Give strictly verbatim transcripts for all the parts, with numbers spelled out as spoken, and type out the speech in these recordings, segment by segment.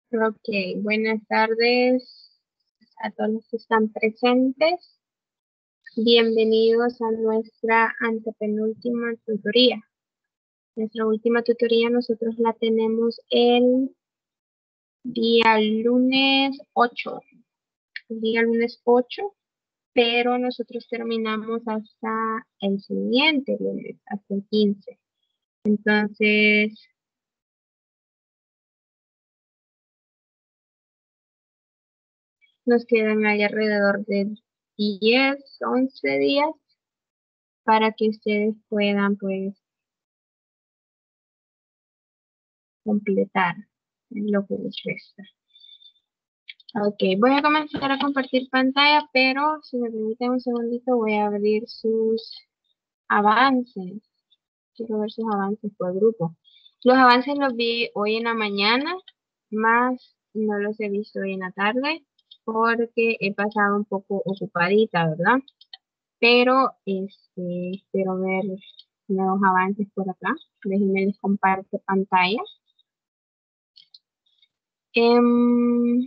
Ok, buenas tardes a todos los que están presentes. Bienvenidos a nuestra antepenúltima tutoría. Nuestra última tutoría nosotros la tenemos el día lunes ocho. El día lunes ocho, pero nosotros terminamos hasta el siguiente lunes, hasta el quince. Entonces, nos quedan ahí alrededor de diez, once días para que ustedes puedan, pues, completar lo que les resta. Ok, voy a comenzar a compartir pantalla, pero si me permiten un segundito voy a abrir sus avances. Quiero ver sus avances por grupo. Los avances los vi hoy en la mañana, más no los he visto hoy en la tarde, porque he pasado un poco ocupadita, ¿verdad? Pero este, espero ver nuevos avances por acá. Déjenme les comparto pantalla. Em,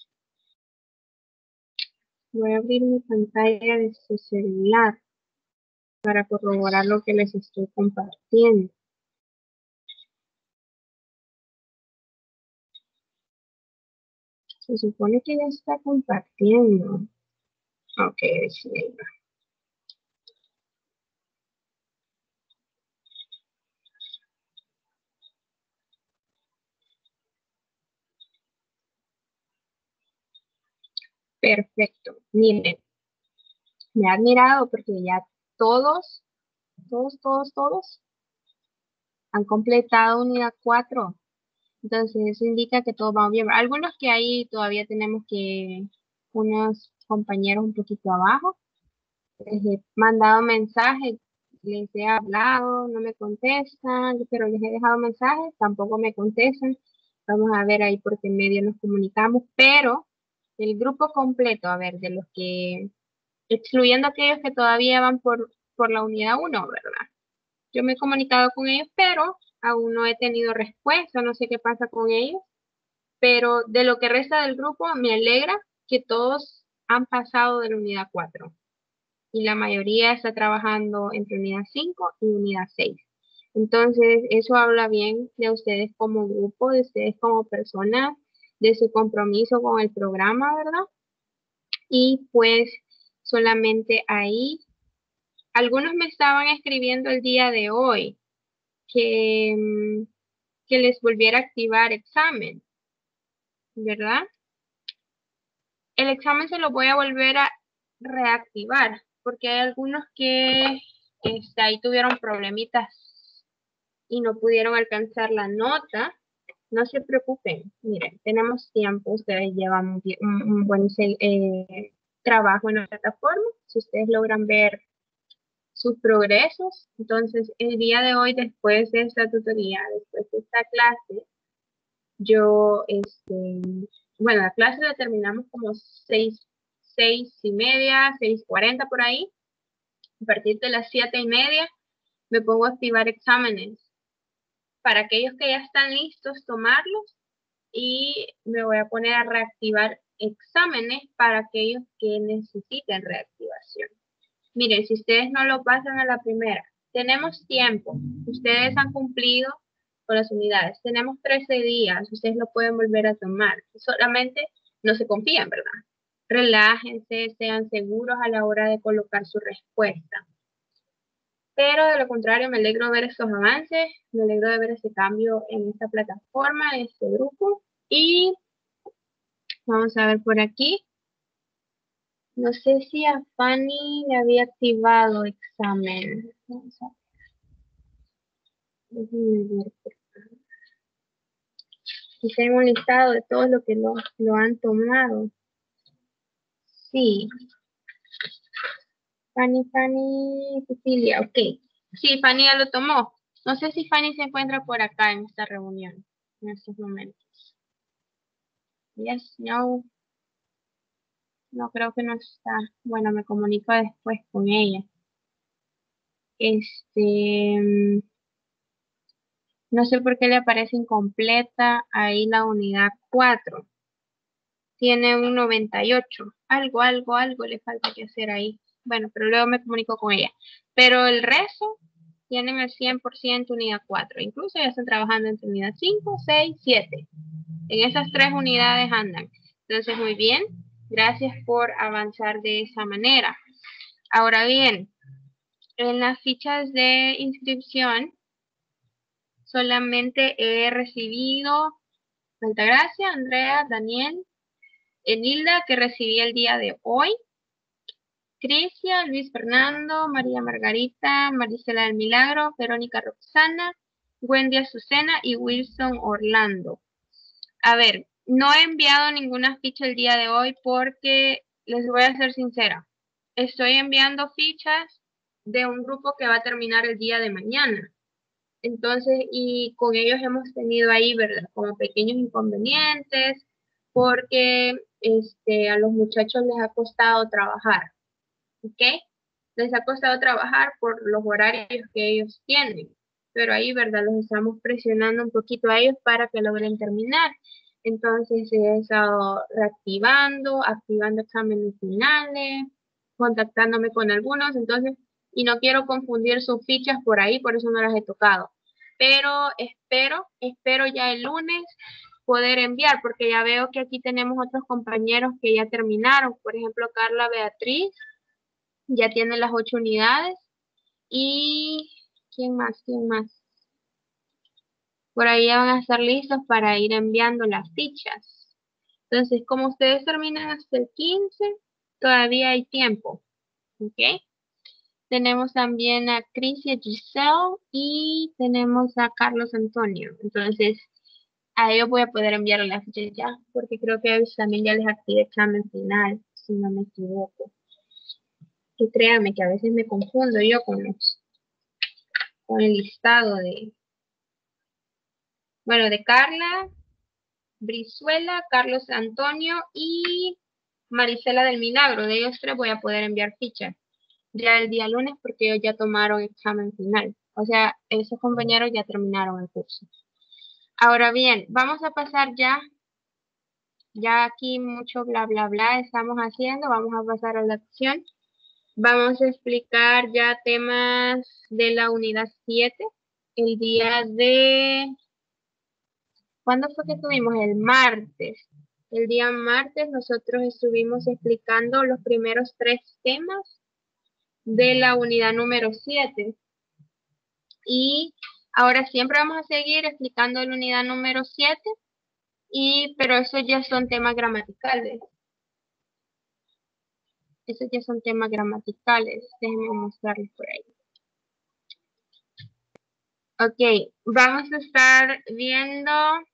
Voy a abrir mi pantalla de su celular para corroborar lo que les estoy compartiendo. Se supone que ya está compartiendo. Ok, sí, ahí va. Perfecto. Miren, me ha admirado porque ya todos, todos, todos, todos han completado unidad cuatro. Entonces eso indica que todos vamos bien. Algunos que ahí todavía tenemos que, unos compañeros un poquito abajo, les he mandado mensajes, les he hablado, no me contestan, pero les he dejado mensajes, tampoco me contestan. Vamos a ver ahí por qué medio nos comunicamos, pero el grupo completo, a ver, de los que, excluyendo aquellos que todavía van por, por la unidad uno, ¿verdad? Yo me he comunicado con ellos, pero aún no he tenido respuesta, no sé qué pasa con ellos, pero de lo que resta del grupo me alegra que todos han pasado de la unidad cuatro y la mayoría está trabajando entre unidad cinco y unidad seis. Entonces, eso habla bien de ustedes como grupo, de ustedes como personas, de su compromiso con el programa, ¿verdad? Y pues solamente ahí, algunos me estaban escribiendo el día de hoy que, mm, que les volviera a activar examen, ¿verdad? El examen se lo voy a volver a reactivar porque hay algunos que este, ahí tuvieron problemitas y no pudieron alcanzar la nota. No se preocupen, miren, tenemos tiempo, ustedes llevan un, un- un buen eh, trabajo en la plataforma, si ustedes logran ver sus progresos, entonces el día de hoy, después de esta tutoría, después de esta clase, yo, este, bueno, la clase la terminamos como seis, seis y media, seis cuarenta por ahí. A partir de las siete y media me pongo a activar exámenes para aquellos que ya están listos tomarlos y me voy a poner a reactivar exámenes para aquellos que necesiten reactivación. Miren, si ustedes no lo pasan a la primera, tenemos tiempo. Ustedes han cumplido con las unidades. Tenemos trece días. Ustedes lo pueden volver a tomar. Solamente no se confían, ¿verdad? Relájense, sean seguros a la hora de colocar su respuesta. Pero de lo contrario, me alegro de ver estos avances, me alegro de ver ese cambio en esta plataforma, en este grupo. Y vamos a ver por aquí. No sé si a Fanny le había activado examen. Vamos a déjenme ver. Y tengo un listado de todos los que lo, lo han tomado. Sí, Fanny, Fanny, Cecilia, ok. Sí, Fanny ya lo tomó. No sé si Fanny se encuentra por acá en esta reunión, en estos momentos. Yes, no, no creo que no está. Bueno, me comunico después con ella. Este, No sé por qué le aparece incompleta ahí la unidad cuatro. Tiene un noventa y ocho. Algo, algo, algo le falta que hacer ahí. Bueno, pero luego me comunico con ella. Pero el resto tienen el cien por ciento unidad cuatro. Incluso ya están trabajando en unidad cinco, seis, siete. En esas tres unidades andan. Entonces, muy bien. Gracias por avanzar de esa manera. Ahora bien, en las fichas de inscripción solamente he recibido Altagracia, Andrea, Daniel, Enilda, que recibí el día de hoy, Crisia, Luis Fernando, María Margarita, Marisela del Milagro, Verónica Roxana, Wendy Azucena y Wilson Orlando. A ver, no he enviado ninguna ficha el día de hoy porque, les voy a ser sincera, estoy enviando fichas de un grupo que va a terminar el día de mañana. Entonces, y con ellos hemos tenido ahí, ¿verdad? Como pequeños inconvenientes, porque este, a los muchachos les ha costado trabajar, ¿ok? Les ha costado trabajar por los horarios que ellos tienen, pero ahí, ¿verdad? Los estamos presionando un poquito a ellos para que logren terminar. Entonces, he estado reactivando, activando exámenes finales, contactándome con algunos, entonces, y no quiero confundir sus fichas por ahí, por eso no las he tocado. Pero espero, espero ya el lunes poder enviar, porque ya veo que aquí tenemos otros compañeros que ya terminaron. Por ejemplo, Carla Beatriz ya tiene las ocho unidades. Y ¿quién más? ¿Quién más? Por ahí ya van a estar listos para ir enviando las fichas. Entonces, como ustedes terminan hasta el quince, todavía hay tiempo. ¿Ok? Tenemos también a Crisia Giselle y tenemos a Carlos Antonio. Entonces, a ellos voy a poder enviar las fichas ya, porque creo que a ellos también ya les activé examen final, si no me equivoco. Que créanme que a veces me confundo yo con los, con el listado de, bueno, de Carla, Brizuela, Carlos Antonio y Marisela del Milagro. De ellos tres voy a poder enviar fichas ya el día lunes porque ellos ya tomaron examen final. O sea, esos compañeros ya terminaron el curso. Ahora bien, vamos a pasar ya, ya aquí mucho bla bla bla estamos haciendo, vamos a pasar a la acción. Vamos a explicar ya temas de la unidad siete. El día de... ¿Cuándo fue que estuvimos? El martes. El día martes nosotros estuvimos explicando los primeros tres temas de la unidad número siete. Y ahora siempre vamos a seguir explicando la unidad número siete, y, pero esos ya son temas gramaticales. Esos ya son temas gramaticales. Déjenme mostrarles por ahí. Ok, vamos a estar viendo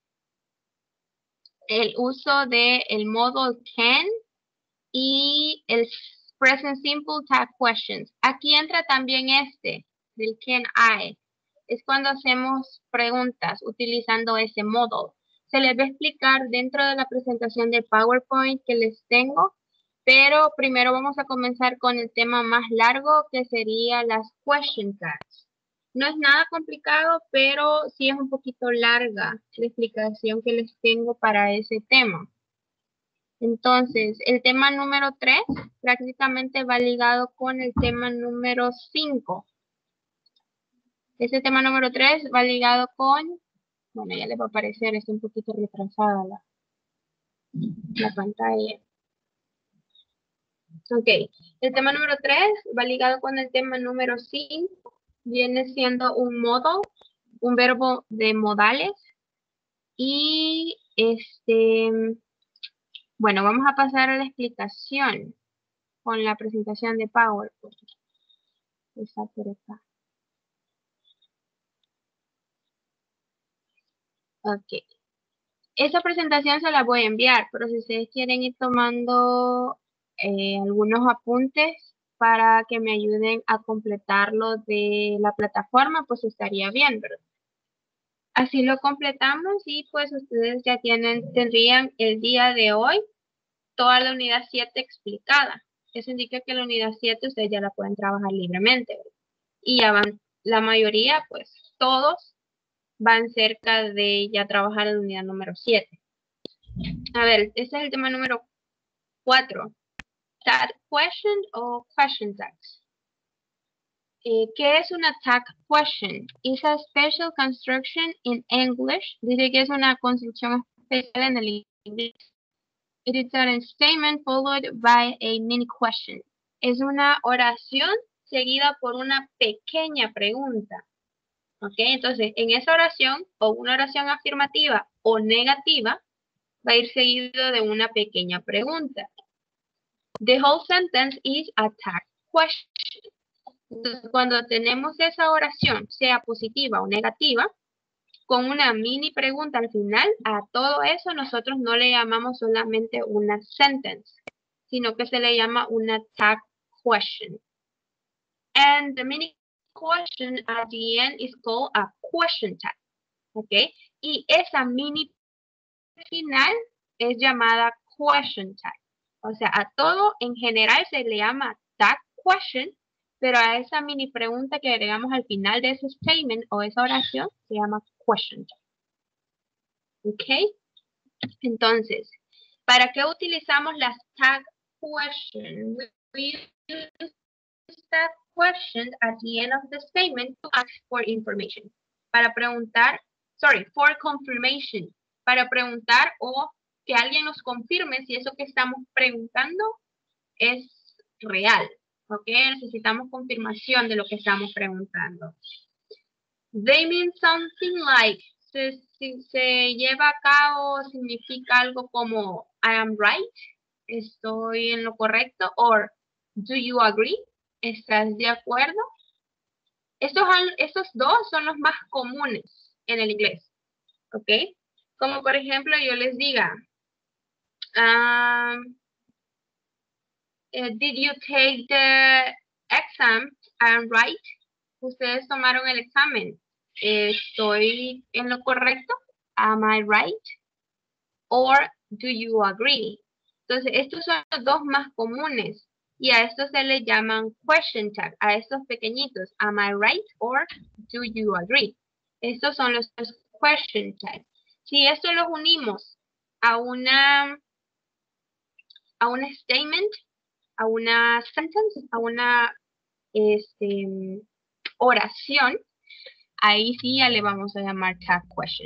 el uso de el modal can y el present simple tag questions. Aquí entra también este, del can I. Es cuando hacemos preguntas utilizando ese modal. Se les va a explicar dentro de la presentación de PowerPoint que les tengo, pero primero vamos a comenzar con el tema más largo, que sería las question tags. No es nada complicado, pero sí es un poquito larga la explicación que les tengo para ese tema. Entonces, el tema número tres prácticamente va ligado con el tema número cinco. Ese tema número tres va ligado con, bueno, ya les va a aparecer, está un poquito retrasada la, la pantalla. Ok, el tema número tres va ligado con el tema número cinco. Viene siendo un modal, un verbo de modales. Y este, bueno, vamos a pasar a la explicación con la presentación de PowerPoint. Está por acá. Ok. Esa presentación se la voy a enviar, pero si ustedes quieren ir tomando eh, algunos apuntes para que me ayuden a completarlo de la plataforma, pues estaría bien, ¿verdad? Así lo completamos y pues ustedes ya tienen, tendrían el día de hoy toda la unidad siete explicada. Eso indica que la unidad siete ustedes ya la pueden trabajar libremente, ¿verdad? Y ya van, la mayoría, pues todos van cerca de ya trabajar en la unidad número siete. A ver, este es el tema número cuatro. Tag question o question tags. Eh, ¿Qué es una tag question? It's a special construction in English. Dice que es una construcción especial en el inglés. It is a statement followed by a mini question. Es una oración seguida por una pequeña pregunta. ¿Ok? Entonces, en esa oración, o una oración afirmativa o negativa, va a ir seguido de una pequeña pregunta. The whole sentence is a tag question. Entonces, cuando tenemos esa oración, sea positiva o negativa, con una mini pregunta al final, a todo eso nosotros no le llamamos solamente una sentence, sino que se le llama una tag question. And the mini question at the end is called a question tag. ¿Ok? Y esa mini final es llamada question tag. O sea, a todo en general se le llama tag question, pero a esa mini pregunta que agregamos al final de ese statement o esa oración se llama question tag. ¿Ok? Entonces, ¿para qué utilizamos las tag question? We use tag question at the end of the statement to ask for information. Para preguntar, sorry, for confirmation. Para preguntar o que alguien nos confirme si eso que estamos preguntando es real. ¿Ok? Necesitamos confirmación de lo que estamos preguntando. They mean something like, se, se, se lleva a cabo, significa algo como I am right, estoy en lo correcto, or do you agree, ¿estás de acuerdo? Estos, estos dos son los más comunes en el inglés, ¿ok? Como por ejemplo yo les diga, um, uh, did you take the exam? I am right. Ustedes tomaron el examen. ¿Estoy en lo correcto? Am I right? Or do you agree? Entonces, estos son los dos más comunes. Y a estos se les llaman question tag. A estos pequeñitos. Am I right? Or do you agree? Estos son los question tag. Si esto los unimos a una, a un statement, a una sentence, a una este, oración, ahí sí ya le vamos a llamar tag question.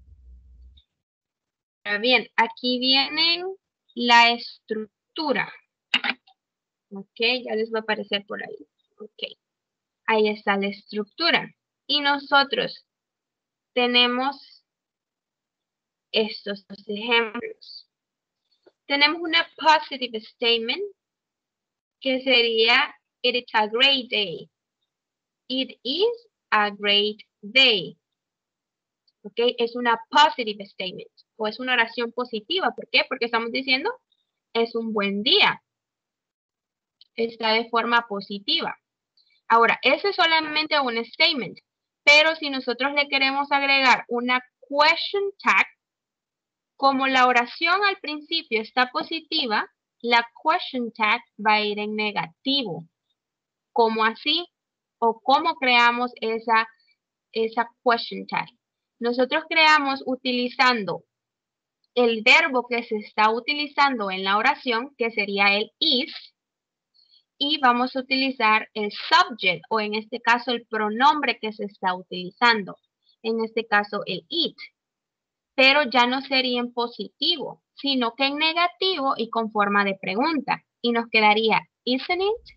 Ahora bien, aquí viene la estructura. Ok, ya les va a aparecer por ahí. Ok, ahí está la estructura. Y nosotros tenemos estos dos ejemplos. Tenemos una positive statement que sería it is a great day. It is a great day. ¿Ok? Es una positive statement o es una oración positiva. ¿Por qué? Porque estamos diciendo es un buen día. Está de forma positiva. Ahora, ese es solamente un statement. Pero si nosotros le queremos agregar una question tag, como la oración al principio está positiva, la question tag va a ir en negativo. ¿Cómo así? ¿O cómo creamos esa, esa question tag? Nosotros creamos utilizando el verbo que se está utilizando en la oración, que sería el is, y vamos a utilizar el subject, o en este caso el pronombre que se está utilizando, en este caso el it, pero ya no sería en positivo, sino que en negativo y con forma de pregunta, y nos quedaría, isn't it?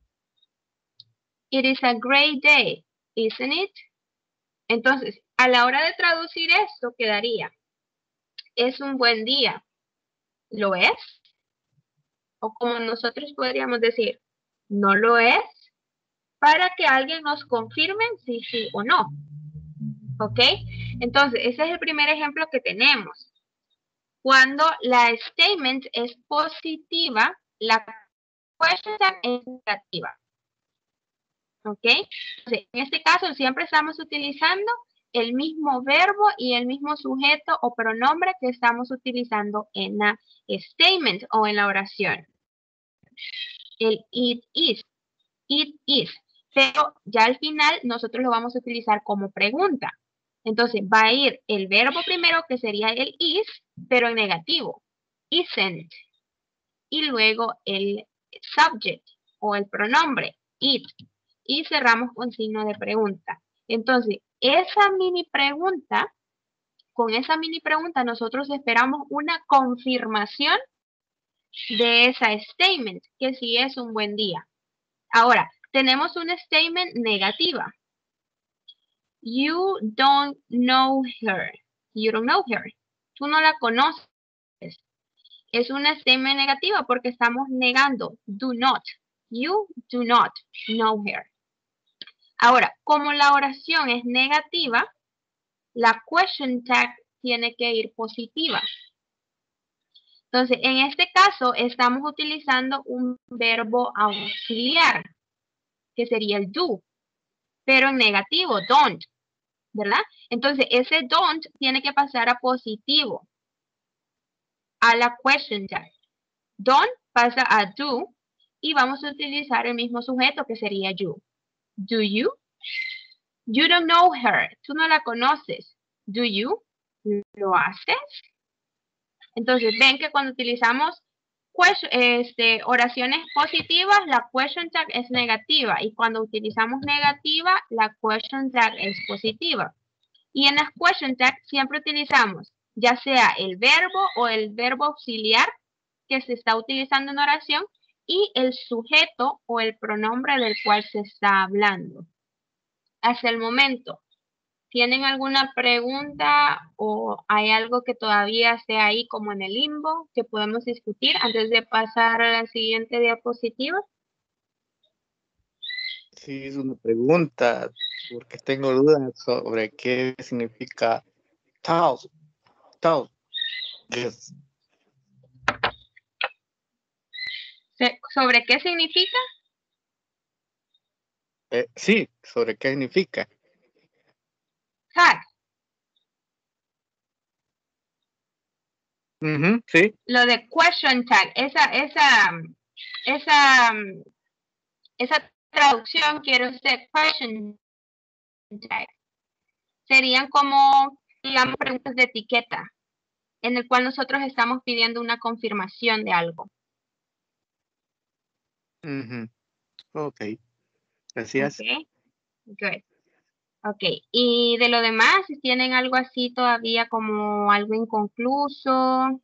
It is a great day, isn't it? Entonces, a la hora de traducir esto, quedaría, es un buen día, ¿lo es? O como nosotros podríamos decir, no lo es, para que alguien nos confirme si sí o no. ¿Ok? Entonces, ese es el primer ejemplo que tenemos. Cuando la statement es positiva, la question tag es negativa. ¿Ok? Entonces, en este caso, siempre estamos utilizando el mismo verbo y el mismo sujeto o pronombre que estamos utilizando en la statement o en la oración. El it is. It is. Pero ya al final nosotros lo vamos a utilizar como pregunta. Entonces va a ir el verbo primero, que sería el is, pero en negativo. Isn't. Y luego el subject o el pronombre, it. Y cerramos con signo de pregunta. Entonces, esa mini pregunta, con esa mini pregunta nosotros esperamos una confirmación de esa statement, que sí es un buen día. Ahora, tenemos una statement negativa. You don't know her. You don't know her. Tú no la conoces. Es una statement negativa porque estamos negando. Do not. You do not know her. Ahora, como la oración es negativa, la question tag tiene que ir positiva. Entonces, en este caso, estamos utilizando un verbo auxiliar, que sería el do, pero en negativo, don't, ¿verdad? Entonces, ese don't tiene que pasar a positivo, a la question tag. Don't pasa a do y vamos a utilizar el mismo sujeto, que sería you. Do you? You don't know her. Tú no la conoces. Do you? ¿Lo haces? Entonces, ven que cuando utilizamos este, oraciones positivas, la question tag es negativa. Y cuando utilizamos negativa, la question tag es positiva. Y en las question tag siempre utilizamos ya sea el verbo o el verbo auxiliar que se está utilizando en oración y el sujeto o el pronombre del cual se está hablando. Hasta el momento, ¿tienen alguna pregunta o hay algo que todavía esté ahí como en el limbo que podemos discutir antes de pasar a la siguiente diapositiva? Sí, es una pregunta, porque tengo dudas sobre qué significa tau. Tau. Yes. ¿Sobre qué significa? Eh, sí, sobre qué significa. Tag. Uh-huh, sí. Lo de question tag, esa, esa, esa, esa traducción quiere usted question tag. Serían como, digamos, preguntas de etiqueta, en el cual nosotros estamos pidiendo una confirmación de algo. Uh-huh. Ok, gracias. Ok, good. Ok, y de lo demás, si tienen algo así todavía como algo inconcluso,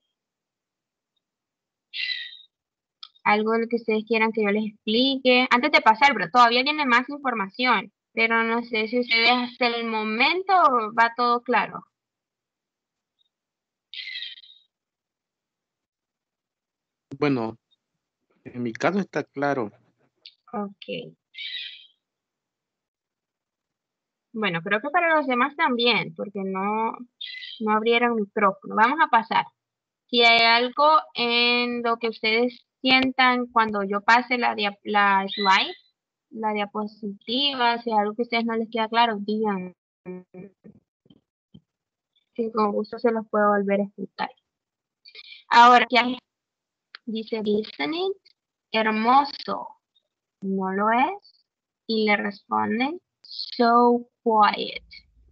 algo de lo que ustedes quieran que yo les explique, antes de pasar, pero todavía viene más información, pero no sé si ustedes hasta el momento va todo claro. Bueno, en mi caso está claro. Ok. Bueno, creo que para los demás también, porque no, no abrieron micrófono. Vamos a pasar. Si hay algo en lo que ustedes sientan cuando yo pase la, la slide, la diapositiva, si hay algo que a ustedes no les queda claro, digan. Que con gusto se los puedo volver a explicar. Ahora, ¿qué dice listening? Hermoso. ¿No lo es? Y le responden so quiet.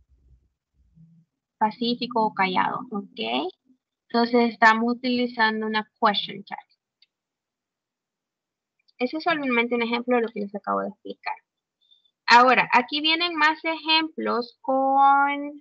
Pacífico o callado, ¿ok? Entonces estamos utilizando una question tag. Ese es solamente un ejemplo de lo que les acabo de explicar. Ahora, aquí vienen más ejemplos con...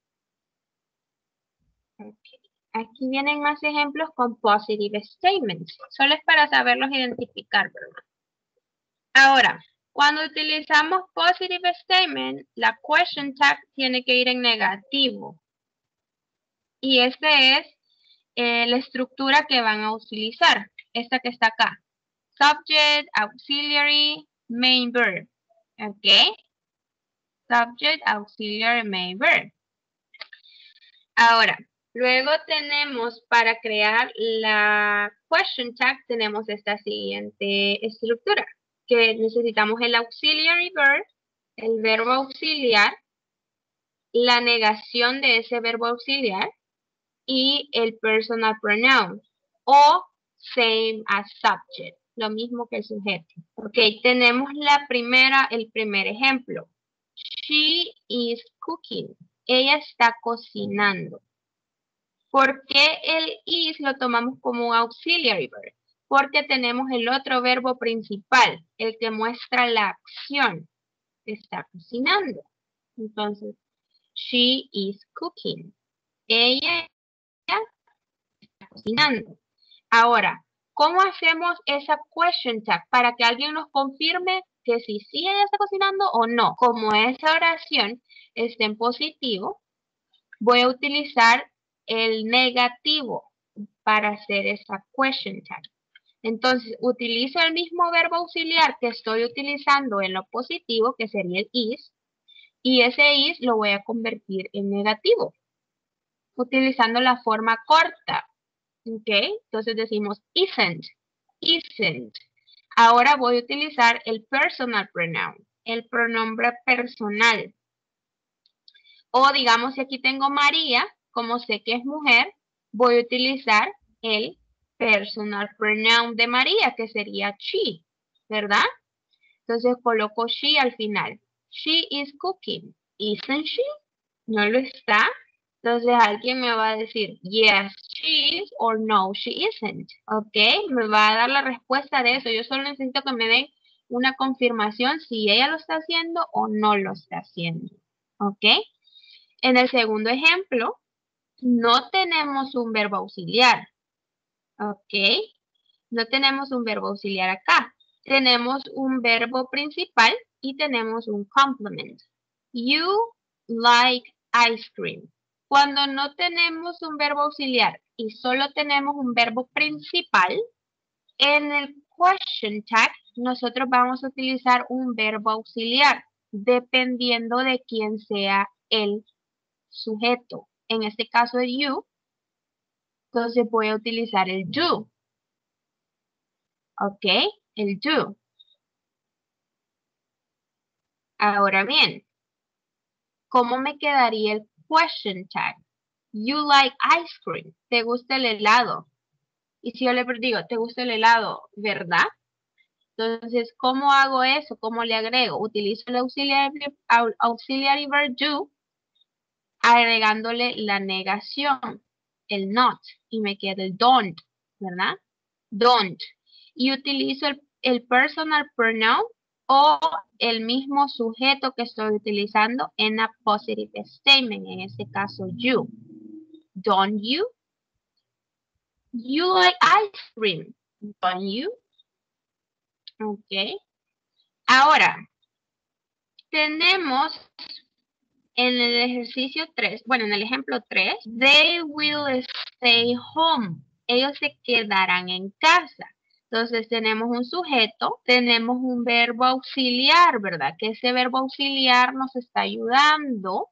Okay. Aquí vienen más ejemplos con positive statements. Solo es para saberlos identificar, ¿verdad? Ahora, cuando utilizamos positive statement, la question tag tiene que ir en negativo. Y esta es eh, la estructura que van a utilizar. Esta que está acá. Subject, auxiliary, main verb. ¿Ok? Subject, auxiliary, main verb. Ahora, luego tenemos para crear la question tag, tenemos esta siguiente estructura, que necesitamos el auxiliary verb, el verbo auxiliar, la negación de ese verbo auxiliar y el personal pronoun o same as subject, lo mismo que el sujeto. Ok, tenemos la primera, el primer ejemplo. She is cooking. ella está cocinando. ¿Por qué el is lo tomamos como un auxiliary verb? Porque tenemos el otro verbo principal, el que muestra la acción. Está cocinando. Entonces, she is cooking. Ella está cocinando. Ahora, ¿cómo hacemos esa question tag para que alguien nos confirme que si sí ella está cocinando o no? Como esa oración está en positivo, voy a utilizar el negativo para hacer esa question tag. Entonces, utilizo el mismo verbo auxiliar que estoy utilizando en lo positivo, que sería el is, y ese is lo voy a convertir en negativo, utilizando la forma corta. ¿Ok? Entonces decimos isn't, isn't. Ahora voy a utilizar el personal pronoun, el pronombre personal. O digamos, si aquí tengo María, como sé que es mujer, voy a utilizar el personal pronoun de María, que sería she, ¿verdad? Entonces coloco she al final. She is cooking. Isn't she? ¿No lo está? Entonces alguien me va a decir, yes, she is, or no, she isn't. ¿Ok? Me va a dar la respuesta de eso. Yo solo necesito que me den una confirmación si ella lo está haciendo o no lo está haciendo. ¿Ok? En el segundo ejemplo, no tenemos un verbo auxiliar. ¿Ok? No tenemos un verbo auxiliar acá. Tenemos un verbo principal y tenemos un complement. You like ice cream. Cuando no tenemos un verbo auxiliar y solo tenemos un verbo principal, en el question tag nosotros vamos a utilizar un verbo auxiliar dependiendo de quién sea el sujeto. En este caso el you, entonces voy a utilizar el do. ¿Ok? El do. Ahora bien, ¿cómo me quedaría el question tag? You like ice cream. ¿Te gusta el helado? Y si yo le digo, ¿te gusta el helado? ¿Verdad? Entonces, ¿cómo hago eso? ¿Cómo le agrego? Utilizo el auxiliary, auxiliary verb do, agregándole la negación, el not, y me queda el don't, ¿verdad? Don't. Y utilizo el, el personal pronoun o el mismo sujeto que estoy utilizando en a positive statement, en este caso you. Don't you? You like ice cream, don't you? Ok. Ahora, tenemos en el ejercicio tres, bueno, en el ejemplo tres, they will stay home. Ellos se quedarán en casa. Entonces tenemos un sujeto, tenemos un verbo auxiliar, ¿verdad? Que ese verbo auxiliar nos está ayudando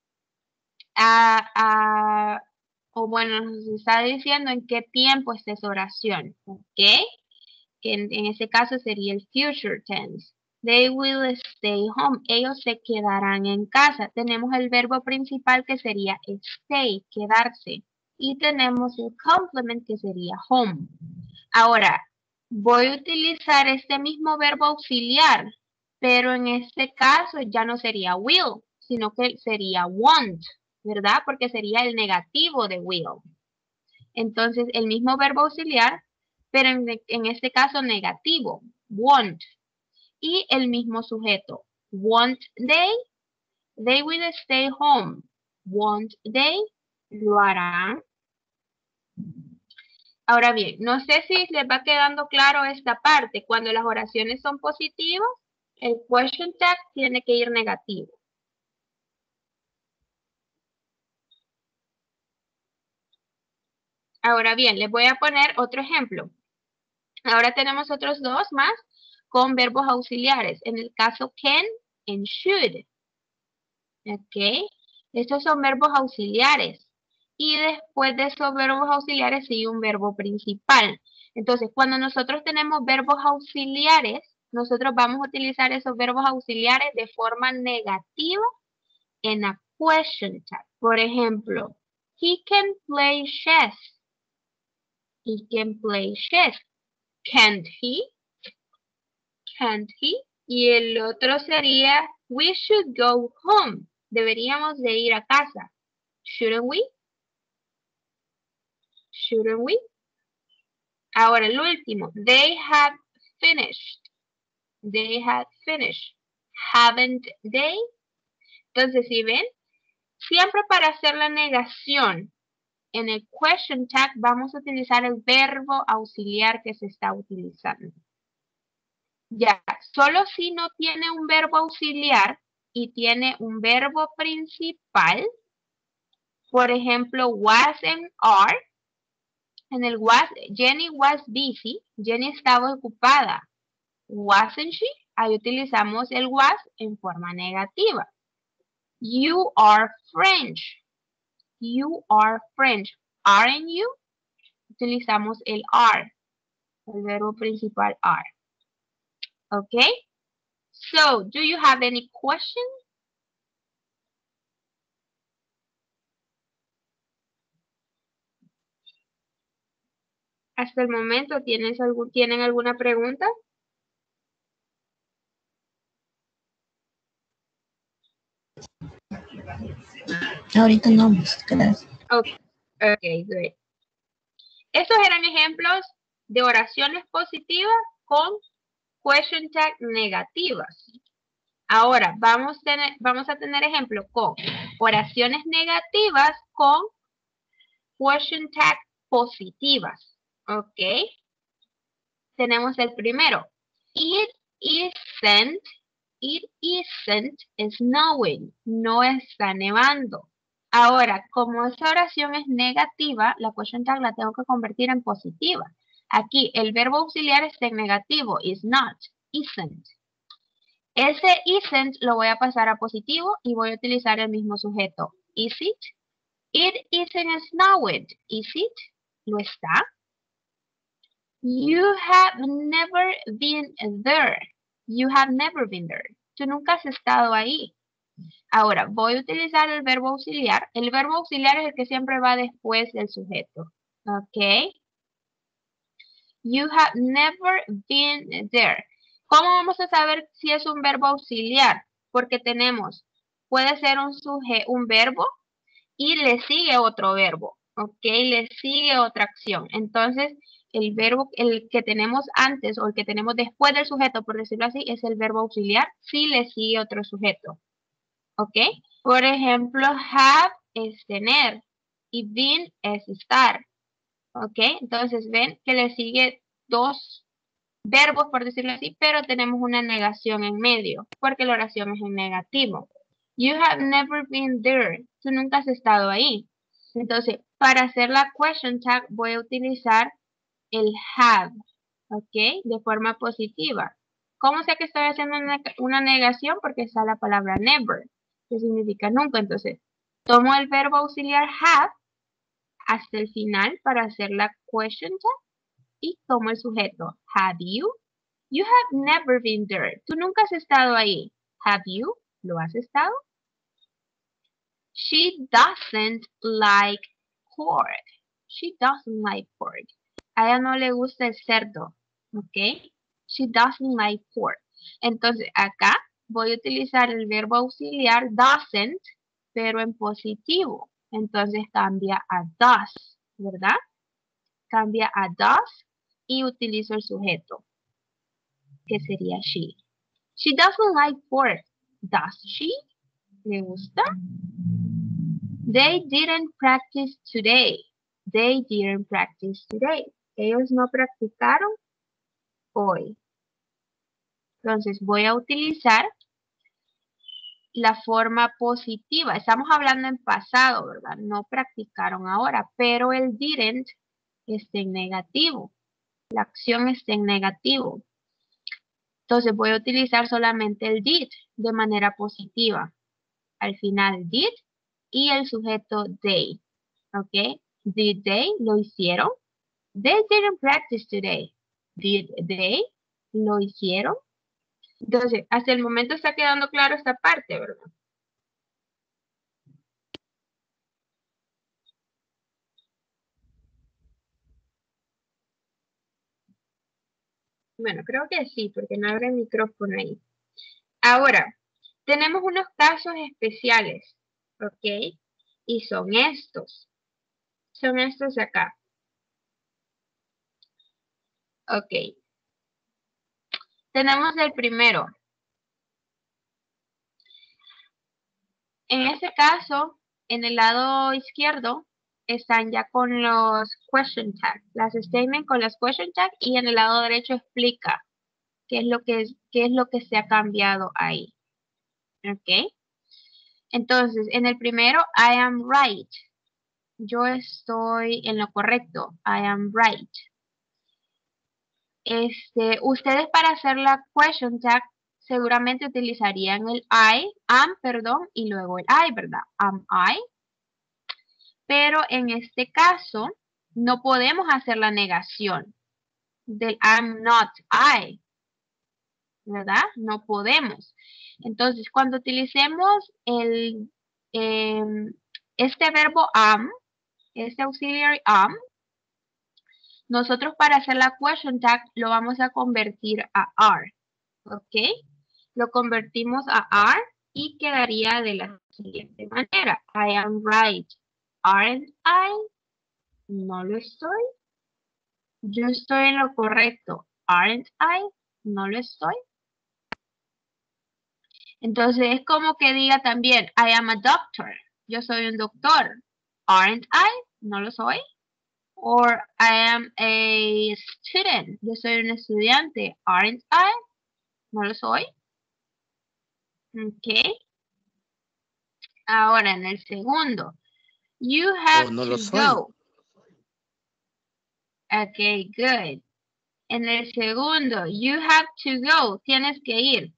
a, a o bueno, nos está diciendo en qué tiempo está esa oración, ¿ok? Que en, en ese caso sería el future tense. They will stay home. Ellos se quedarán en casa. Tenemos el verbo principal que sería stay, quedarse. Y tenemos el complement que sería home. Ahora, voy a utilizar este mismo verbo auxiliar, pero en este caso ya no sería will, sino que sería want, ¿verdad? Porque sería el negativo de will. Entonces, el mismo verbo auxiliar, pero en, en este caso negativo, want. Y el mismo sujeto, want they, they will stay home. Want they, lo harán. Ahora bien, no sé si les va quedando claro esta parte. Cuando las oraciones son positivas, el question tag tiene que ir negativo. Ahora bien, les voy a poner otro ejemplo. Ahora tenemos otros dos más con verbos auxiliares. En el caso can and should. ¿Ok? Estos son verbos auxiliares. Y después de esos verbos auxiliares sigue un verbo principal. Entonces, cuando nosotros tenemos verbos auxiliares, nosotros vamos a utilizar esos verbos auxiliares de forma negativa en a question tag. Por ejemplo, he can play chess. He can play chess. Can't he? Can't he? Y el otro sería, we should go home. Deberíamos de ir a casa. Shouldn't we? Shouldn't we? Ahora el último. They have finished. They have finished. Haven't they? Entonces, si ven, siempre para hacer la negación en el question tag vamos a utilizar el verbo auxiliar que se está utilizando. Ya, solo si no tiene un verbo auxiliar y tiene un verbo principal, por ejemplo, was and are, en el was, Jenny was busy, Jenny estaba ocupada. Wasn't she? Ahí utilizamos el was en forma negativa. You are French. You are French. Aren't you? Utilizamos el are, el verbo principal are. Okay? So, do you have any questions? Hasta el momento, ¿tienes algún, ¿tienen alguna pregunta? Ahorita no, gracias. Okay, okay, good. Estos eran ejemplos de oraciones positivas con question tag negativas. Ahora, vamos a tener, vamos a tener ejemplo con oraciones negativas con question tag positivas. Ok. Tenemos el primero. It isn't, it isn't snowing. No está nevando. Ahora, como esa oración es negativa, la question tag la tengo que convertir en positiva. Aquí el verbo auxiliar está en negativo. Is not, isn't. Ese isn't lo voy a pasar a positivo y voy a utilizar el mismo sujeto. Is it? It isn't snowing. Is it? ¿Lo está? You have never been there. You have never been there. Tú nunca has estado ahí. Ahora, voy a utilizar el verbo auxiliar. El verbo auxiliar es el que siempre va después del sujeto. ¿Ok? You have never been there. ¿Cómo vamos a saber si es un verbo auxiliar? Porque tenemos, puede ser un suje, un verbo y le sigue otro verbo. ¿Ok? Le sigue otra acción. Entonces, el verbo, el que tenemos antes o el que tenemos después del sujeto, por decirlo así, es el verbo auxiliar si le sigue otro sujeto. ¿Ok? Por ejemplo, have es tener y been es estar. ¿Ok? Entonces ven que le sigue dos verbos, por decirlo así, pero tenemos una negación en medio, porque la oración es en negativo. You have never been there. Tú nunca has estado ahí. Entonces, para hacer la question tag voy a utilizar el have, ¿ok? De forma positiva. ¿Cómo sé que estoy haciendo una, una negación? Porque está la palabra never, que significa nunca. Entonces, tomo el verbo auxiliar have hasta el final para hacer la question tag y tomo el sujeto. Have you? You have never been there. Tú nunca has estado ahí. Have you? ¿Lo has estado? She doesn't like pork. She doesn't like pork. A ella no le gusta el cerdo. ¿Ok? She doesn't like pork. Entonces, acá voy a utilizar el verbo auxiliar doesn't, pero en positivo. Entonces, cambia a does, ¿verdad? Cambia a does y utilizo el sujeto, que sería she. She doesn't like pork. Does she? ¿Le gusta? They didn't practice today. They didn't practice today. Ellos no practicaron hoy. Entonces voy a utilizar la forma positiva. Estamos hablando en pasado, ¿verdad? No practicaron ahora, pero el didn't está en negativo. La acción está en negativo. Entonces voy a utilizar solamente el did de manera positiva. Al final did y el sujeto they. ¿Ok? Did they? ¿Lo hicieron? They didn't practice today. Did they? ¿Lo hicieron? Entonces, hasta el momento está quedando claro esta parte, ¿verdad? Bueno, creo que sí, porque no abre el micrófono ahí. Ahora, tenemos unos casos especiales, ¿ok? Y son estos. Son estos de acá. Ok. Tenemos el primero. En este caso, en el lado izquierdo, están ya con los question tag, las statements con las question tag, y en el lado derecho explica qué es lo que, es, qué es lo que se ha cambiado ahí. ¿Ok? Entonces, en el primero, I am right. Yo estoy en lo correcto. I am right. Este, ustedes para hacer la question tag seguramente utilizarían el I, am, perdón, y luego el I, ¿verdad? Am I. Pero en este caso, no podemos hacer la negación del I'm not I, ¿verdad? No podemos. Entonces, cuando utilicemos el, eh, este verbo am, este auxiliary am, nosotros para hacer la question tag lo vamos a convertir a are, ¿ok? Lo convertimos a are y quedaría de la siguiente manera. I am right. Aren't I? No lo estoy. Yo estoy en lo correcto. Aren't I? No lo estoy. Entonces es como que diga también, I am a doctor. Yo soy un doctor. Aren't I? No lo soy. Or I am a student. Yo soy un estudiante. Aren't I? No lo soy. Ok. Ahora en el segundo. You have Oh, no to lo soy. go. Ok, good. En el segundo, you have to go. Tienes que ir.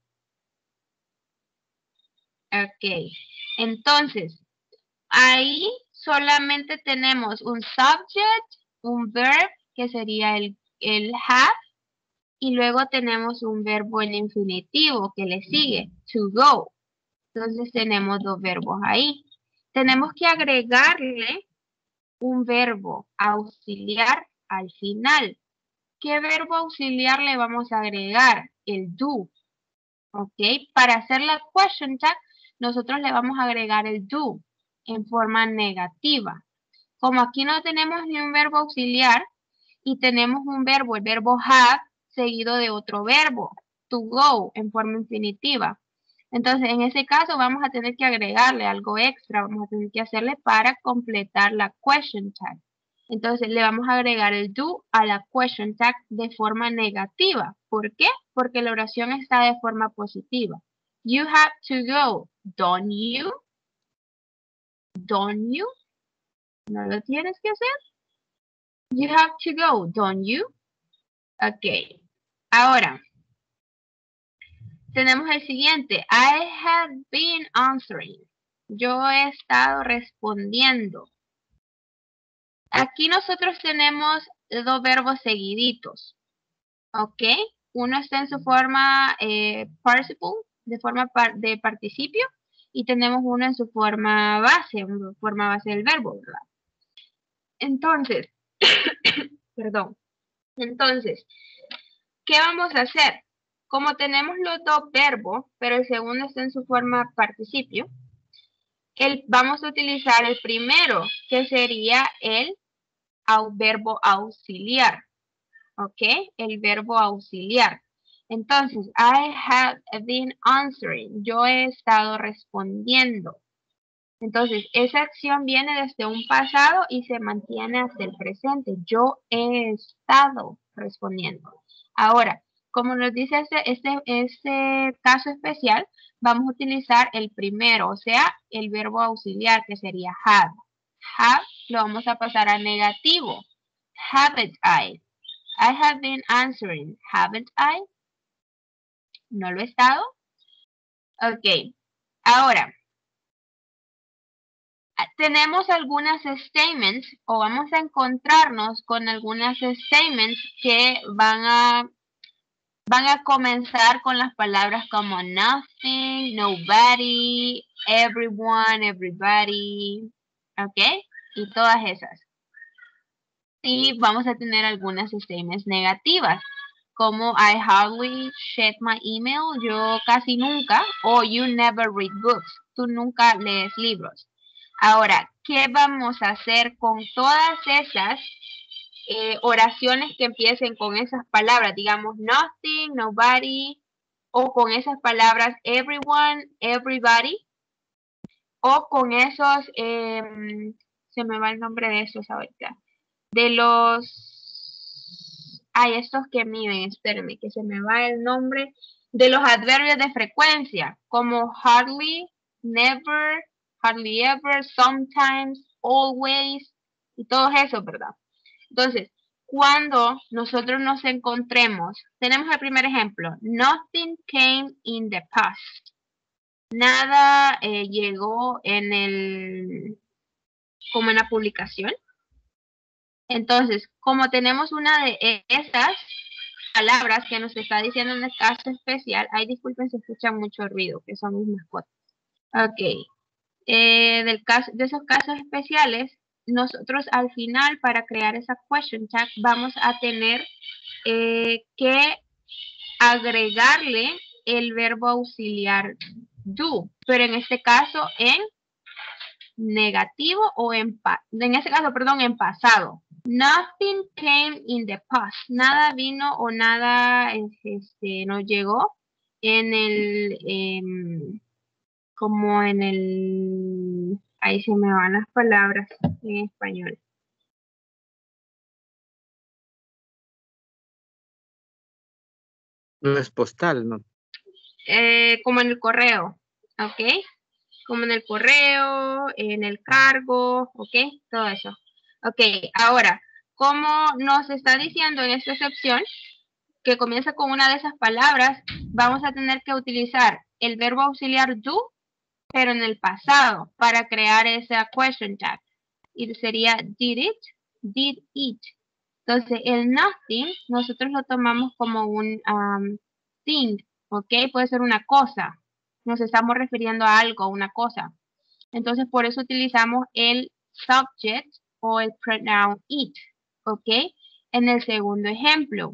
Ok. Entonces, ahí solamente tenemos un subject, un verb, que sería el, el have, y luego tenemos un verbo en infinitivo que le sigue, to go. Entonces tenemos dos verbos ahí. Tenemos que agregarle un verbo auxiliar al final. ¿Qué verbo auxiliar le vamos a agregar? El do. ¿Ok? Para hacer la question tag, nosotros le vamos a agregar el do en forma negativa. Como aquí no tenemos ni un verbo auxiliar y tenemos un verbo, el verbo have, seguido de otro verbo, to go, en forma infinitiva. Entonces, en ese caso vamos a tener que agregarle algo extra, vamos a tener que hacerle para completar la question tag. Entonces, le vamos a agregar el do a la question tag de forma negativa. ¿Por qué? Porque la oración está de forma positiva. You have to go, don't you? Don't you? ¿No lo tienes que hacer? You have to go, don't you? Ok. Ahora, tenemos el siguiente. I have been answering. Yo he estado respondiendo. Aquí nosotros tenemos dos verbos seguiditos. ¿Ok? Uno está en su forma eh, participle, de forma par de participio, y tenemos uno en su forma base, en forma base del verbo, ¿verdad? Entonces, perdón. Entonces, ¿qué vamos a hacer? Como tenemos los dos verbos, pero el segundo está en su forma participio, el, vamos a utilizar el primero, que sería el au, verbo auxiliar. ¿Ok? El verbo auxiliar. Entonces, I have been answering. Yo he estado respondiendo. Entonces, esa acción viene desde un pasado y se mantiene hasta el presente. Yo he estado respondiendo. Ahora, como nos dice este, este, este caso especial, vamos a utilizar el primero, o sea, el verbo auxiliar, que sería have. Have lo vamos a pasar a negativo. Haven't I? I have been answering. Haven't I? ¿No lo he estado? Ok. Ahora, tenemos algunas statements o vamos a encontrarnos con algunas statements que van a, van a comenzar con las palabras como nothing, nobody, everyone, everybody, ¿ok? Y todas esas. Y vamos a tener algunas statements negativas, como I hardly check my email, yo casi nunca, o you never read books, tú nunca lees libros. Ahora, ¿qué vamos a hacer con todas esas eh, oraciones que empiecen con esas palabras? Digamos, nothing, nobody, o con esas palabras everyone, everybody, o con esos, eh, se me va el nombre de esos ahorita, de los, hay estos que miden, espérenme, que se me va el nombre, de los adverbios de frecuencia, como hardly, never, hardly ever, sometimes, always, y todos esos, ¿verdad? Entonces, cuando nosotros nos encontremos, tenemos el primer ejemplo, nothing came in the past. Nada eh, llegó en el, como en la publicación. Entonces, como tenemos una de esas palabras que nos está diciendo en el caso especial, ay, disculpen si escuchan mucho ruido, que son mis mascotas. Ok. Eh, del caso, de esos casos especiales, nosotros al final, para crear esa question tag, vamos a tener eh, que agregarle el verbo auxiliar do, pero en este caso en negativo o en, en este caso, perdón, en pasado. Nothing came in the past. Nada vino o nada este, nos llegó en el, eh, como en el, ahí se me van las palabras en español. No es postal, ¿no? Eh, como en el correo, ¿ok? Como en el correo, en el cargo, ¿ok? Todo eso. Ok, ahora, como nos está diciendo en esta excepción, que comienza con una de esas palabras, vamos a tener que utilizar el verbo auxiliar do, pero en el pasado, para crear esa question tag. Y sería did it, did it. Entonces, el nothing, nosotros lo tomamos como un um, thing, ¿ok? Puede ser una cosa. Nos estamos refiriendo a algo, una cosa. Entonces, por eso utilizamos el subject o el pronoun it, ¿ok? En el segundo ejemplo,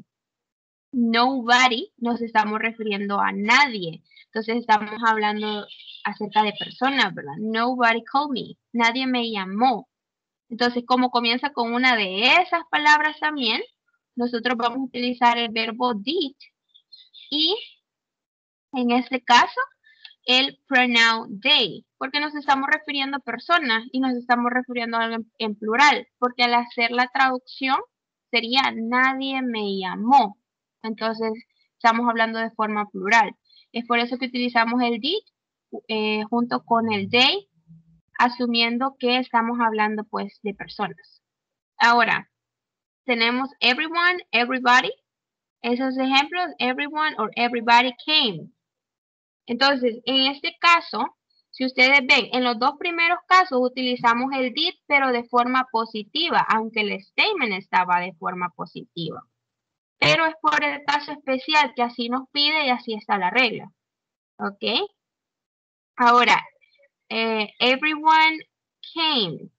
nobody, nos estamos refiriendo a nadie. Entonces, estamos hablando acerca de personas, ¿verdad? Nobody called me. Nadie me llamó. Entonces, como comienza con una de esas palabras también, nosotros vamos a utilizar el verbo did y en este caso el pronoun they, porque nos estamos refiriendo a personas y nos estamos refiriendo a algo en, en plural, porque al hacer la traducción sería nadie me llamó. Entonces, estamos hablando de forma plural. Es por eso que utilizamos el did eh, junto con el they, asumiendo que estamos hablando pues de personas. Ahora, tenemos everyone, everybody. Esos ejemplos, everyone or everybody came. Entonces, en este caso, si ustedes ven, en los dos primeros casos utilizamos el did, pero de forma positiva, aunque el statement estaba de forma positiva. Pero es por el caso especial que así nos pide y así está la regla. ¿Ok? Ahora, eh, everyone came.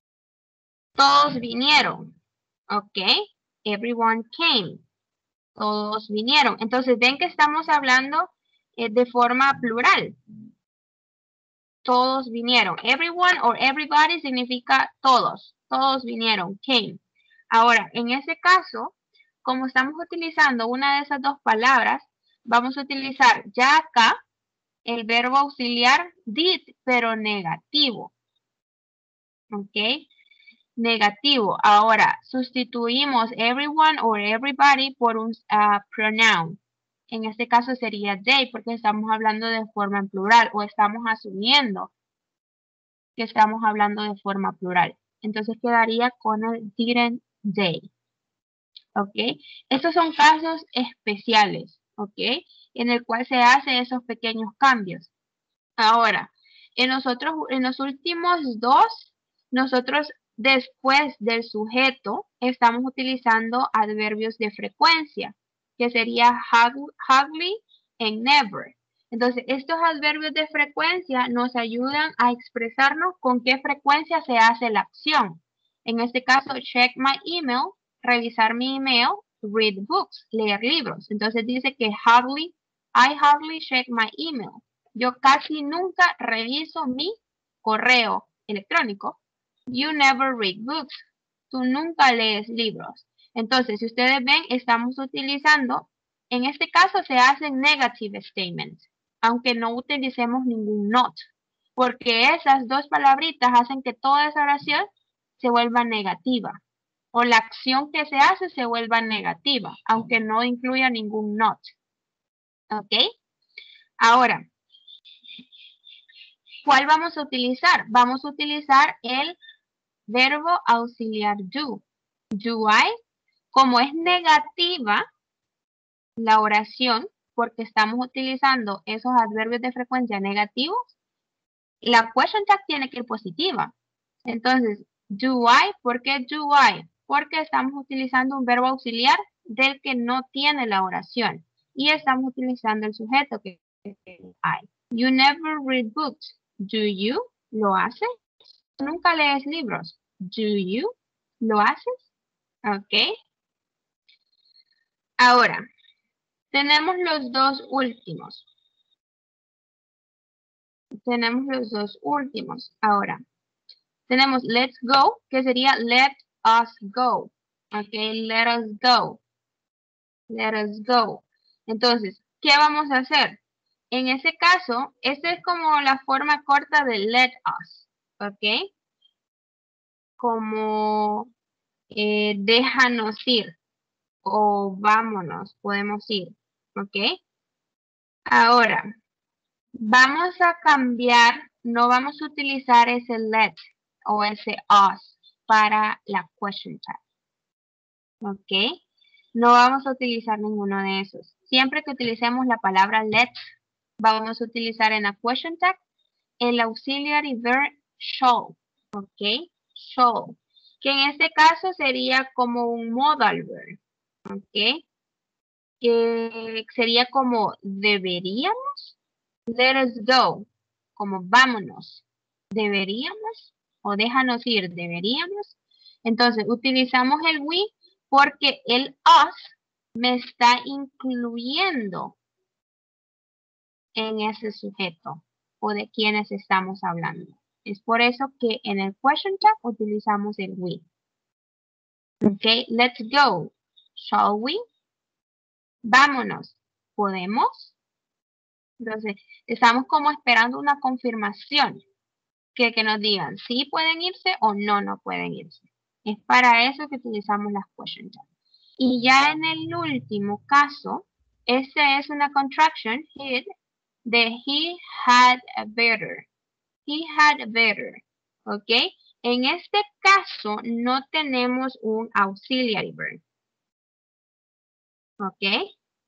Todos vinieron. ¿Ok? Everyone came. Todos vinieron. Entonces, ven que estamos hablando eh, de forma plural. Todos vinieron. Everyone or everybody significa todos. Todos vinieron. Came. Ahora, en ese caso, como estamos utilizando una de esas dos palabras, vamos a utilizar ya acá el verbo auxiliar did, pero negativo. ¿Ok? Negativo. Ahora, sustituimos everyone or everybody por un uh, pronoun. En este caso sería they, porque estamos hablando de forma en plural o estamos asumiendo que estamos hablando de forma plural. Entonces quedaría con el didn't they. ¿Ok? Estos son casos especiales, ¿ok? En el cual se hacen esos pequeños cambios. Ahora, en nosotros, en los últimos dos, nosotros después del sujeto estamos utilizando adverbios de frecuencia, que sería hardly and never. Entonces, estos adverbios de frecuencia nos ayudan a expresarnos con qué frecuencia se hace la acción. En este caso, check my email, revisar mi email, read books, leer libros. Entonces dice que hardly, I hardly check my email. Yo casi nunca reviso mi correo electrónico. You never read books. Tú nunca lees libros. Entonces, si ustedes ven, estamos utilizando, en este caso se hacen negative statements, aunque no utilicemos ningún not, porque esas dos palabritas hacen que toda esa oración se vuelva negativa, o la acción que se hace se vuelva negativa, aunque no incluya ningún not. ¿Ok? Ahora, ¿cuál vamos a utilizar? Vamos a utilizar el verbo auxiliar do. Do I, como es negativa la oración, porque estamos utilizando esos adverbios de frecuencia negativos, la question tag tiene que ir positiva. Entonces, do I, ¿por qué do I? Porque estamos utilizando un verbo auxiliar del que no tiene la oración. Y estamos utilizando el sujeto que es el I. You never read books. Do you? ¿Lo haces? Nunca lees libros. Do you? ¿Lo haces? Ok. Ahora, tenemos los dos últimos. Tenemos los dos últimos. Ahora, tenemos let's go, que sería let us go. Ok, let us go. Let us go. Entonces, ¿qué vamos a hacer? En ese caso, esta es como la forma corta de let us. Ok. Como eh, déjanos ir. O vámonos, podemos ir. Ok. Ahora, vamos a cambiar, no vamos a utilizar ese let o ese us para la question tag. ¿Ok? No vamos a utilizar ninguno de esos. Siempre que utilicemos la palabra let, vamos a utilizar en la question tag el auxiliary verb shall. ¿Ok? Shall. Que en este caso sería como un modal verb. ¿Ok? Que sería como deberíamos. Let us go, como vámonos, deberíamos, o déjanos ir, deberíamos. Entonces, utilizamos el we porque el us me está incluyendo en ese sujeto o de quienes estamos hablando. Es por eso que en el question tag utilizamos el we. Ok, let's go. Shall we? Vámonos. ¿Podemos? Entonces, estamos como esperando una confirmación que, que nos digan si pueden irse o no, no pueden irse. Es para eso que utilizamos las question tags. Y ya en el último caso, este es una contraction hid de he had better. He had better. ¿Ok? En este caso no tenemos un auxiliary verb. ¿Ok?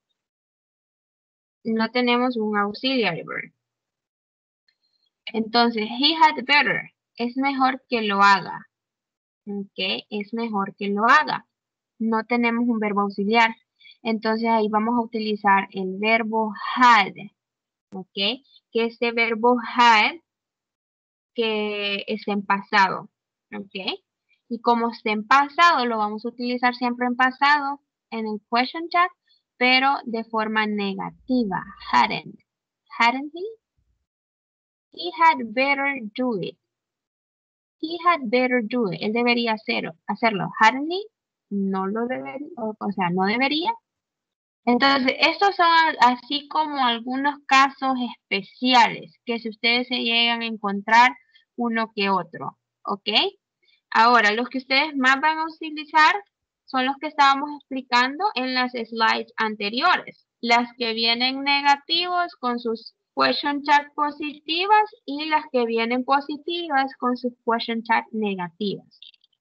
No tenemos un auxiliary verb. Entonces, he had better. Es mejor que lo haga. ¿Ok? Es mejor que lo haga. No tenemos un verbo auxiliar. Entonces, ahí vamos a utilizar el verbo had. ¿Ok? Que este verbo had que es en pasado. ¿Ok? Y como está en pasado, lo vamos a utilizar siempre en pasado en el question tag, pero de forma negativa. Hadn't. Hadn't he? He had better do it. He had better do it. Él debería hacerlo. hacerlo. Hadn't he? No lo debería. O, o sea, no debería. Entonces, estos son así como algunos casos especiales que si ustedes se llegan a encontrar uno que otro. ¿Ok? Ahora, los que ustedes más van a utilizar son los que estábamos explicando en las slides anteriores. Las que vienen negativos con sus question tag positivas y las que vienen positivas con sus question tag negativas.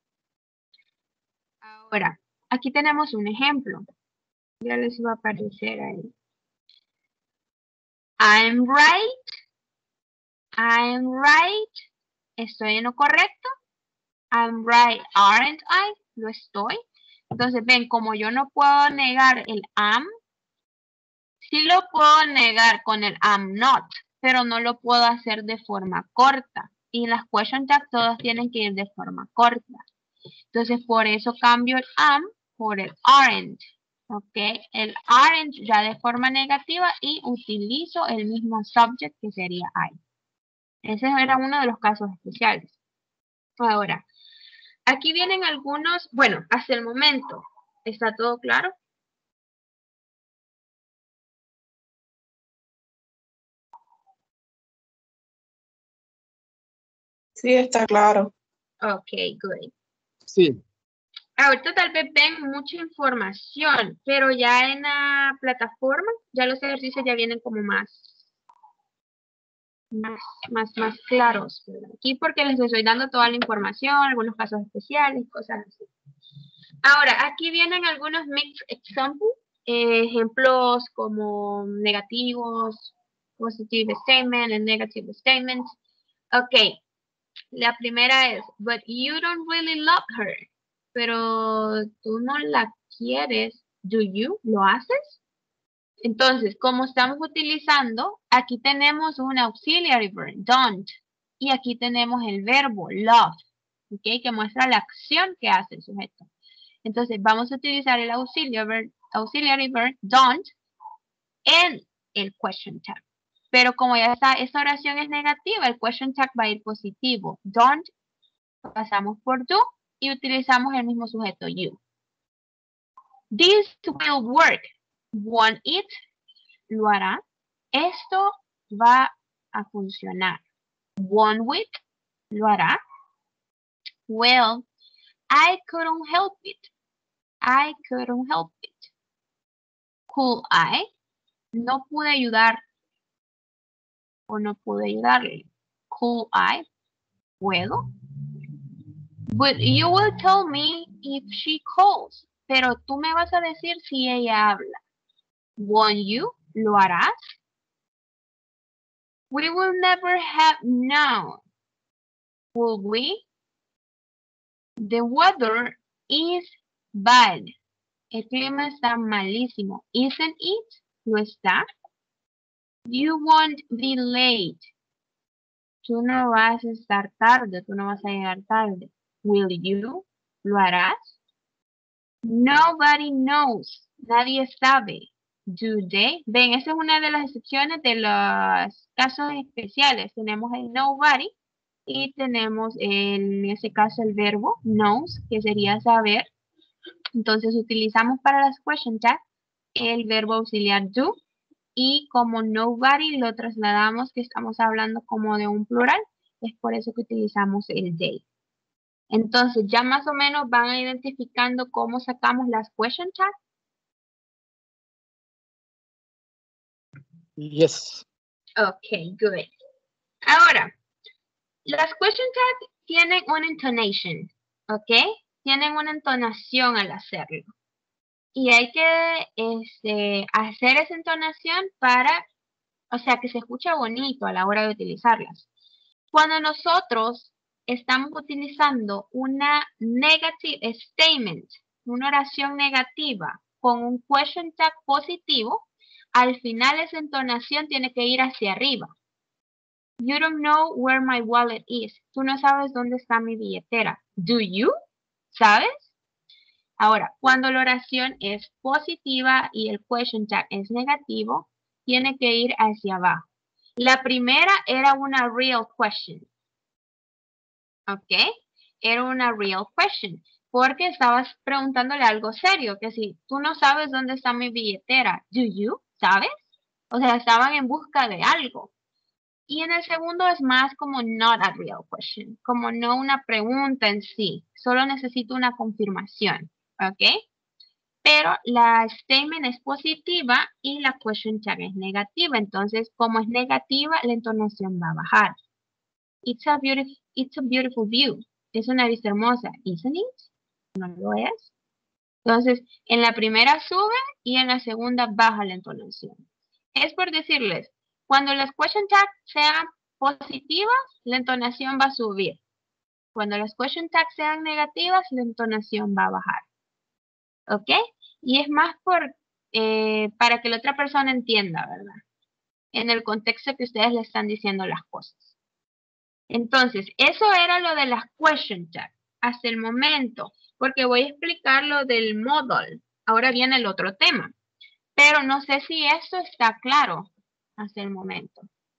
Ahora, aquí tenemos un ejemplo. Ya les va a aparecer ahí. I'm right. I'm right. ¿Estoy en lo correcto? I'm right, aren't I? ¿Lo estoy? Entonces, ven, como yo no puedo negar el am, sí lo puedo negar con el am not, pero no lo puedo hacer de forma corta. Y las question tags todas tienen que ir de forma corta. Entonces, por eso cambio el am por el aren't. Ok, el aren't ya de forma negativa y utilizo el mismo subject que sería I. Ese era uno de los casos especiales. Ahora, aquí vienen algunos, bueno, hasta el momento, ¿está todo claro? Sí, está claro. Ok, good. Sí. Ahorita tal vez ven mucha información, pero ya en la plataforma, ya los ejercicios ya vienen como más, más, más, más claros. ¿Verdad? Aquí porque les estoy dando toda la información, algunos casos especiales, cosas así. Ahora, aquí vienen algunos mixed examples, eh, ejemplos como negativos, positive statement and negative statements. Ok, la primera es, but you don't really love her. Pero tú no la quieres, do you? ¿Lo haces? Entonces, como estamos utilizando, aquí tenemos un auxiliary verb, don't. Y aquí tenemos el verbo, love, ¿ok? Que muestra la acción que hace el sujeto. Entonces, vamos a utilizar el auxiliary verb, auxiliary verb don't en el question tag. Pero como ya está, esta oración es negativa, el question tag va a ir positivo. Don't, pasamos por do y utilizamos el mismo sujeto, you. This will work. Won't it? Lo hará. Esto va a funcionar. Won't it? Lo hará. Well, I couldn't help it. I couldn't help it. Could I? No pude ayudar o no pude ayudarle. Could I? ¿Puedo? But you will tell me if she calls. Pero tú me vas a decir si ella habla. Won't you? ¿Lo harás? We will never have known. Will we? The weather is bad. El clima está malísimo. Isn't it? ¿Lo está? You won't be late. Tú no vas a estar tarde. Tú no vas a llegar tarde. Will you? ¿Lo harás? Nobody knows. Nadie sabe. Do they? Ven, esa es una de las excepciones de los casos especiales. Tenemos el nobody y tenemos en ese caso el verbo knows, que sería saber. Entonces utilizamos para las question tags el verbo auxiliar do y como nobody lo trasladamos que estamos hablando como de un plural, es por eso que utilizamos el they. Entonces, ya más o menos van identificando cómo sacamos las question tags. Yes. Ok, good. Ahora, las question tags tienen una intonation, ¿ok? Tienen una entonación al hacerlo. Y hay que este, hacer esa entonación para, o sea, que se escuche bonito a la hora de utilizarlas. Cuando nosotros estamos utilizando una negative statement, una oración negativa con un question tag positivo, al final esa entonación tiene que ir hacia arriba. You don't know where my wallet is. Tú no sabes dónde está mi billetera. Do you? ¿Sabes? Ahora, cuando la oración es positiva y el question tag es negativo, tiene que ir hacia abajo. La primera era una real question. ¿Ok? Era una real question. Porque estabas preguntándole algo serio. Que si tú no sabes dónde está mi billetera. Do you? ¿Sabes? O sea, estaban en busca de algo. Y en el segundo es más como not a real question. Como no una pregunta en sí. Solo necesito una confirmación. ¿Ok? Pero la statement es positiva y la question tag es negativa. Entonces, como es negativa, la entonación va a bajar. It's a beautiful, it's a beautiful view. Es una vista hermosa, isn't it? ¿No lo es? Entonces, en la primera sube y en la segunda baja la entonación. Es por decirles, cuando las question tags sean positivas, la entonación va a subir. Cuando las question tags sean negativas, la entonación va a bajar. ¿Ok? Y es más por, eh, para que la otra persona entienda, ¿verdad? En el contexto que ustedes le están diciendo las cosas. Entonces, eso era lo de las question tags hasta el momento, porque voy a explicar lo del modal, Ahora viene el otro tema, pero no sé si esto está claro hasta el momento.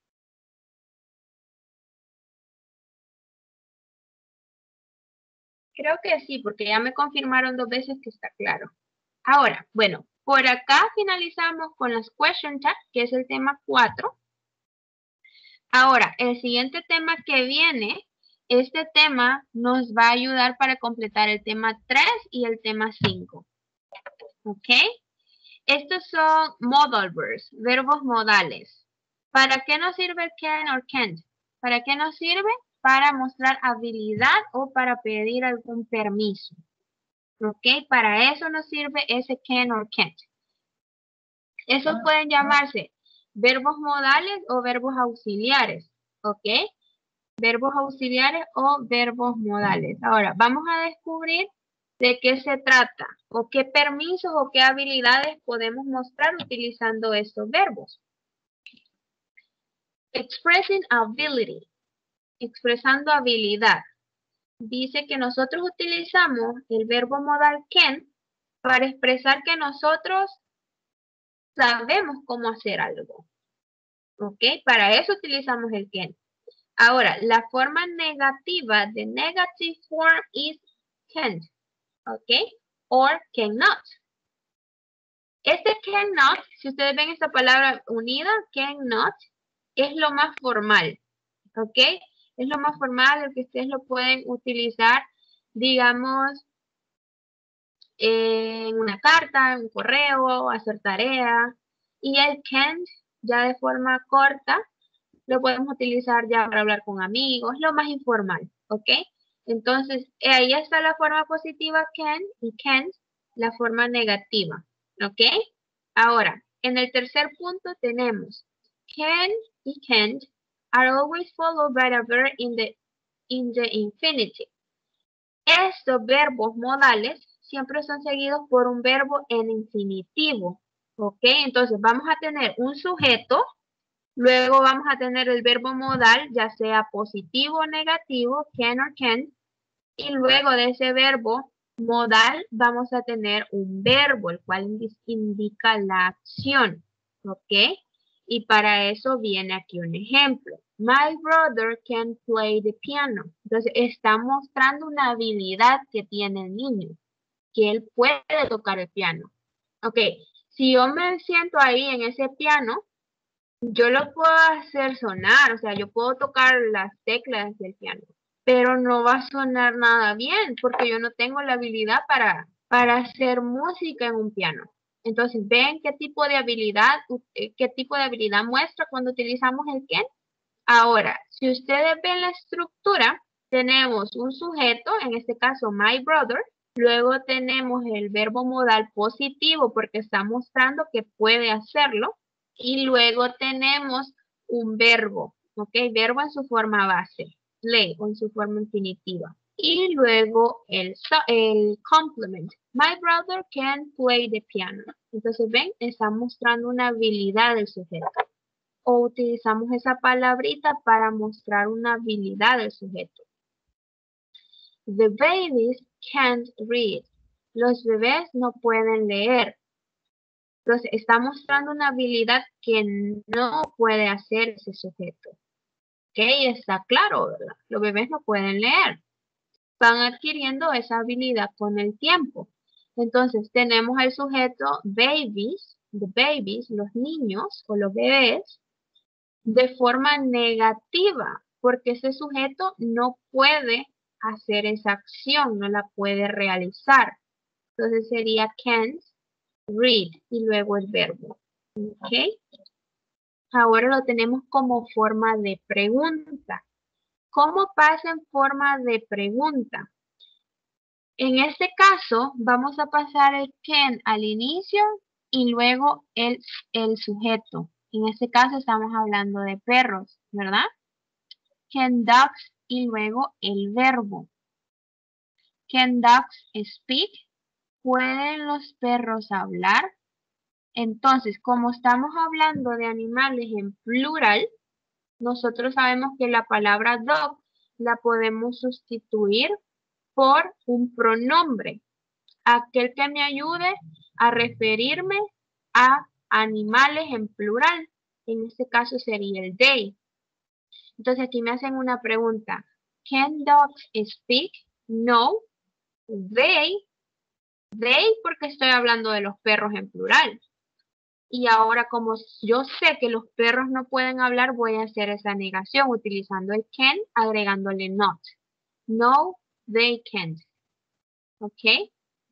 Creo que sí, porque ya me confirmaron dos veces que está claro. Ahora, bueno, por acá finalizamos con las question tags, que es el tema cuatro. Ahora, el siguiente tema que viene, este tema nos va a ayudar para completar el tema tres y el tema cinco. ¿Ok? Estos son modal verbs, verbos modales. ¿Para qué nos sirve can or can't? ¿Para qué nos sirve? Para mostrar habilidad o para pedir algún permiso. ¿Ok? Para eso nos sirve ese can or can't. Esos pueden llamarse verbos modales o verbos auxiliares. ¿Ok? Verbos auxiliares o verbos modales. Ahora, vamos a descubrir de qué se trata o qué permisos o qué habilidades podemos mostrar utilizando estos verbos. Expressing ability. Expresando habilidad. Dice que nosotros utilizamos el verbo modal can para expresar que nosotros sabemos cómo hacer algo. ¿Ok? Para eso utilizamos el can. Ahora, la forma negativa de negative form is can't. ¿Ok? Or cannot. Este cannot, si ustedes ven esta palabra unida, cannot, es lo más formal. ¿Ok? Es lo más formal, el que ustedes lo pueden utilizar, digamos, en una carta, en un correo, hacer tarea. Y el can't, ya de forma corta, lo podemos utilizar ya para hablar con amigos, lo más informal, ¿ok? Entonces, ahí está la forma positiva can y can't, la forma negativa, ¿ok? Ahora, en el tercer punto tenemos can y can't are always followed by a verb in the, in the infinitive. Estos verbos modales siempre son seguidos por un verbo en infinitivo, ¿ok? Entonces, vamos a tener un sujeto. Luego vamos a tener el verbo modal, ya sea positivo o negativo, can or can't. Y luego de ese verbo modal vamos a tener un verbo, el cual indica la acción. ¿Ok? Y para eso viene aquí un ejemplo. My brother can play the piano. Entonces está mostrando una habilidad que tiene el niño, que él puede tocar el piano. Ok, si yo me siento ahí en ese piano, yo lo puedo hacer sonar, o sea, yo puedo tocar las teclas del piano, pero no va a sonar nada bien porque yo no tengo la habilidad para, para hacer música en un piano. Entonces, ¿ven qué tipo de habilidad, qué tipo de habilidad muestra cuando utilizamos el can? Ahora, si ustedes ven la estructura, tenemos un sujeto, en este caso, my brother. Luego tenemos el verbo modal positivo porque está mostrando que puede hacerlo. Y luego tenemos un verbo, ¿ok? Verbo en su forma base, play, o en su forma infinitiva. Y luego el, el complement. My brother can play the piano. Entonces, ven, está mostrando una habilidad del sujeto. O utilizamos esa palabrita para mostrar una habilidad del sujeto. The babies can't read. Los bebés no pueden leer. Entonces, está mostrando una habilidad que no puede hacer ese sujeto. ¿Ok? Está claro, ¿verdad? Los bebés no pueden leer. Van adquiriendo esa habilidad con el tiempo. Entonces, tenemos al sujeto babies, the babies, los niños o los bebés, de forma negativa, porque ese sujeto no puede hacer esa acción, no la puede realizar. Entonces, sería can't read y luego el verbo. ¿Ok? Ahora lo tenemos como forma de pregunta. ¿Cómo pasa en forma de pregunta? En este caso, vamos a pasar el can al inicio y luego el, el sujeto. En este caso estamos hablando de perros, ¿verdad? Can dogs y luego el verbo. Can dogs speak? ¿Pueden los perros hablar? Entonces, como estamos hablando de animales en plural, nosotros sabemos que la palabra dog la podemos sustituir por un pronombre. Aquel que me ayude a referirme a animales en plural. En este caso sería el they. Entonces aquí me hacen una pregunta. Can dogs speak? No. They. They porque estoy hablando de los perros en plural. Y ahora como yo sé que los perros no pueden hablar, voy a hacer esa negación utilizando el can, agregándole not. No, they can't. ¿Ok?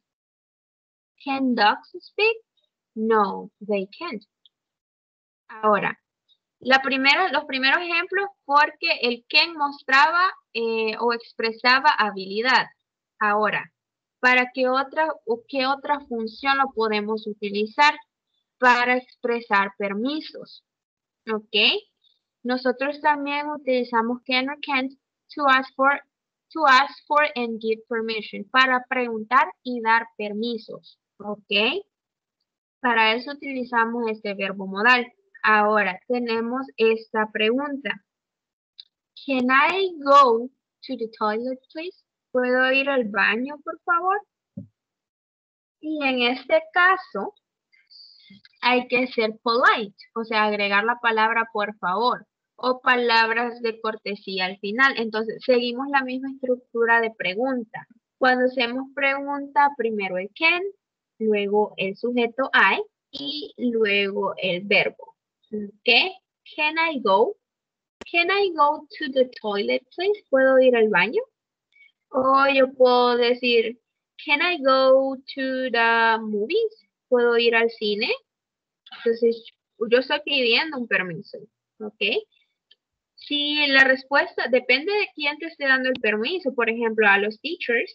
Can dogs speak? No, they can't. Ahora, la primera, los primeros ejemplos porque el can mostraba eh, o expresaba habilidad. Ahora, ¿para qué otra, o qué otra función lo podemos utilizar? Para expresar permisos. ¿Ok? Nosotros también utilizamos can or can't to ask for, to ask for and give permission. Para preguntar y dar permisos. ¿Ok? Para eso utilizamos este verbo modal. Ahora tenemos esta pregunta. Can I go to the toilet, please? ¿Puedo ir al baño, por favor? Y en este caso, hay que ser polite, o sea, agregar la palabra por favor o palabras de cortesía al final. Entonces, seguimos la misma estructura de pregunta. Cuando hacemos pregunta, primero el can, luego el sujeto I y luego el verbo. ¿Ok? Can I go? Can I go to the toilet, please? ¿Puedo ir al baño? O yo puedo decir, can I go to the movies? ¿Puedo ir al cine? Entonces, yo estoy pidiendo un permiso, ¿ok? Si la respuesta depende de quién te esté dando el permiso, por ejemplo, a los teachers,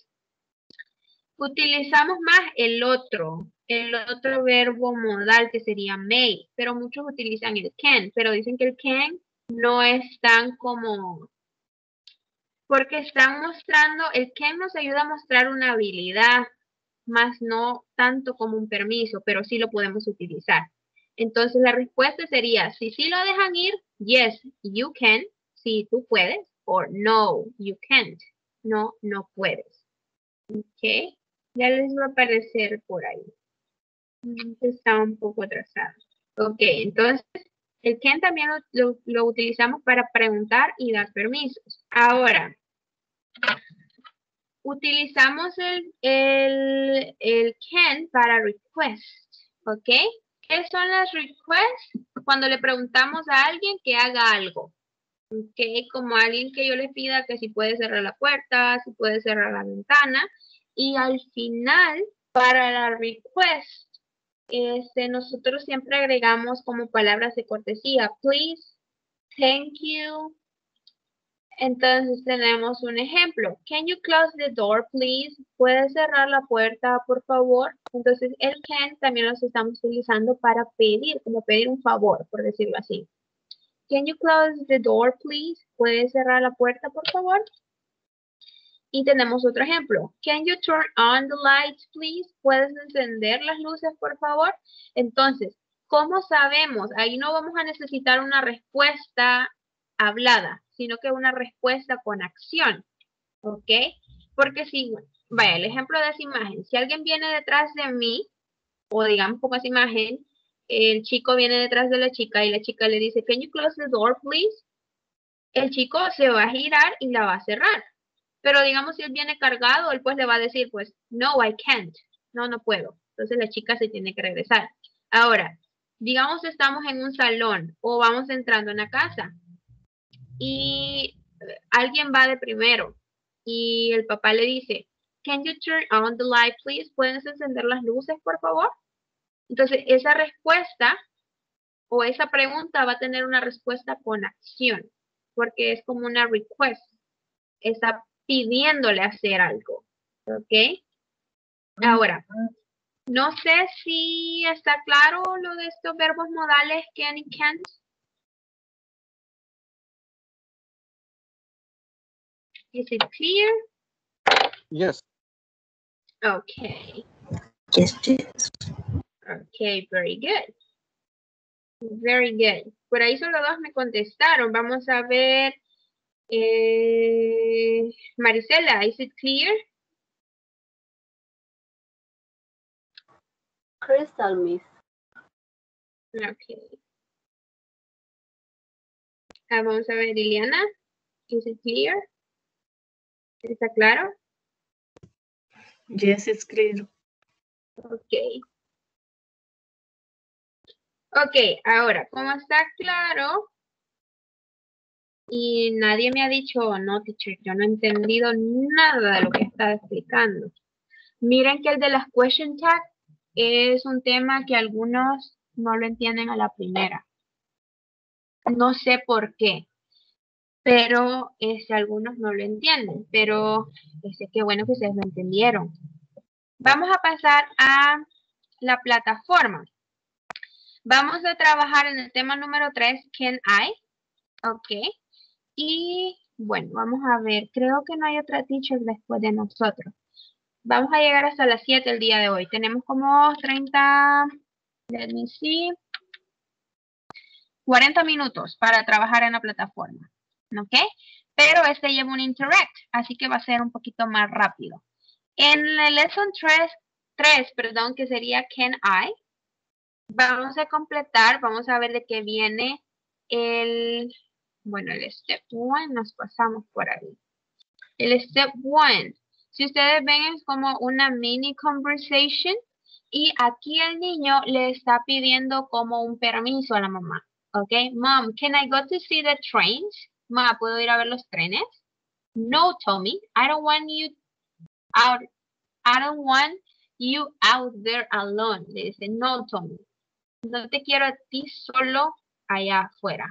utilizamos más el otro, el otro verbo modal que sería may, pero muchos utilizan el can, pero dicen que el can no es tan como, porque están mostrando, el can nos ayuda a mostrar una habilidad, más no tanto como un permiso, pero sí lo podemos utilizar. Entonces la respuesta sería, si sí lo dejan ir, yes, you can, sí, tú puedes, o no, you can't, no, no puedes. Ok, ya les va a aparecer por ahí. Está un poco atrasado. Ok, entonces el can también lo, lo, lo utilizamos para preguntar y dar permisos. Ahora, utilizamos el, el, el can para request, ¿ok? ¿Qué son las requests? Cuando le preguntamos a alguien que haga algo, ¿ok? Como a alguien que yo le pida que si puede cerrar la puerta, si puede cerrar la ventana. Y al final, para la request, este, nosotros siempre agregamos como palabras de cortesía. Please, thank you. Entonces tenemos un ejemplo. Can you close the door, please? ¿Puedes cerrar la puerta, por favor? Entonces el can también los estamos utilizando para pedir, como pedir un favor, por decirlo así. Can you close the door, please? ¿Puedes cerrar la puerta, por favor? Y tenemos otro ejemplo. Can you turn on the lights, please? ¿Puedes encender las luces, por favor? Entonces, ¿cómo sabemos? Ahí no vamos a necesitar una respuesta hablada, sino que una respuesta con acción, ¿ok? Porque si, vaya, el ejemplo de esa imagen, si alguien viene detrás de mí, o digamos como esa imagen, el chico viene detrás de la chica y la chica le dice, can you close the door, please? El chico se va a girar y la va a cerrar. Pero digamos si él viene cargado, él pues le va a decir, pues, no, I can't. No, no puedo. Entonces la chica se tiene que regresar. Ahora, digamos estamos en un salón o vamos entrando en la casa y alguien va de primero y el papá le dice, can you turn on the light, please? ¿Puedes encender las luces, por favor? Entonces, esa respuesta o esa pregunta va a tener una respuesta con acción, porque es como una request. Está pidiéndole hacer algo, ¿ok? Ahora, no sé si está claro lo de estos verbos modales can y can't. Is it clear? Yes. Okay. Yes, yes. Okay, very good. Very good. Por ahí solo dos me contestaron. Vamos a ver. Eh, Marisela, is it clear? crystal, miss. Okay. Ah, vamos a ver, Liliana. Is it clear? ¿Está claro? Yes, it's clear. Ok. Ok, ahora, como está claro y nadie me ha dicho, no, teacher, yo no he entendido nada de lo que está explicando. Miren que el de las question tag es un tema que algunos no lo entienden a la primera. No sé por qué, pero este, algunos no lo entienden, pero este, qué bueno que ustedes lo entendieron. Vamos a pasar a la plataforma. Vamos a trabajar en el tema número tres, Can I? Ok. Y bueno, vamos a ver. Creo que no hay otra teacher después de nosotros. Vamos a llegar hasta las siete el día de hoy. Tenemos como treinta, let me see, cuarenta minutos para trabajar en la plataforma. ¿Ok? Pero este lleva un interact, así que va a ser un poquito más rápido. En el lesson tres, perdón, que sería Can I, vamos a completar, vamos a ver de qué viene el, bueno, el step one, nos pasamos por ahí. El step one, si ustedes ven, es como una mini conversation y aquí el niño le está pidiendo como un permiso a la mamá. Ok, Mom, can I go to see the trains? Ma, ¿puedo ir a ver los trenes? No, Tommy, I don't want you out, I don't want you out there alone. Le dice, no, Tommy. No te quiero a ti solo allá afuera.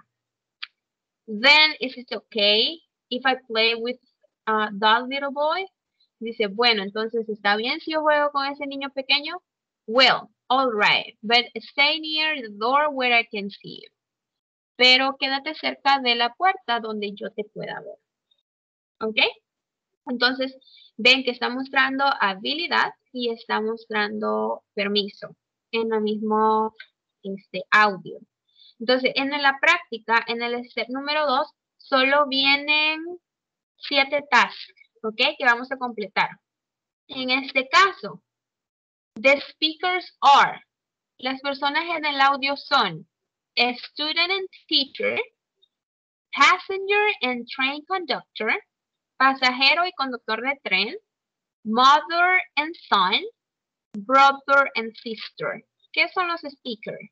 Then, is it okay if I play with uh, that little boy? Dice, bueno, entonces, ¿está bien si yo juego con ese niño pequeño? Well, all right, but stay near the door where I can see you. Pero quédate cerca de la puerta donde yo te pueda ver. ¿Ok? Entonces, ven que está mostrando habilidad y está mostrando permiso en el mismo este, audio. Entonces, en la práctica, en el step número dos, solo vienen siete tasks, ¿ok? Que vamos a completar. En este caso, the speakers are, las personas en el audio son a student and teacher, passenger and train conductor, pasajero y conductor de tren, mother and son, brother and sister. ¿Qué son los speakers?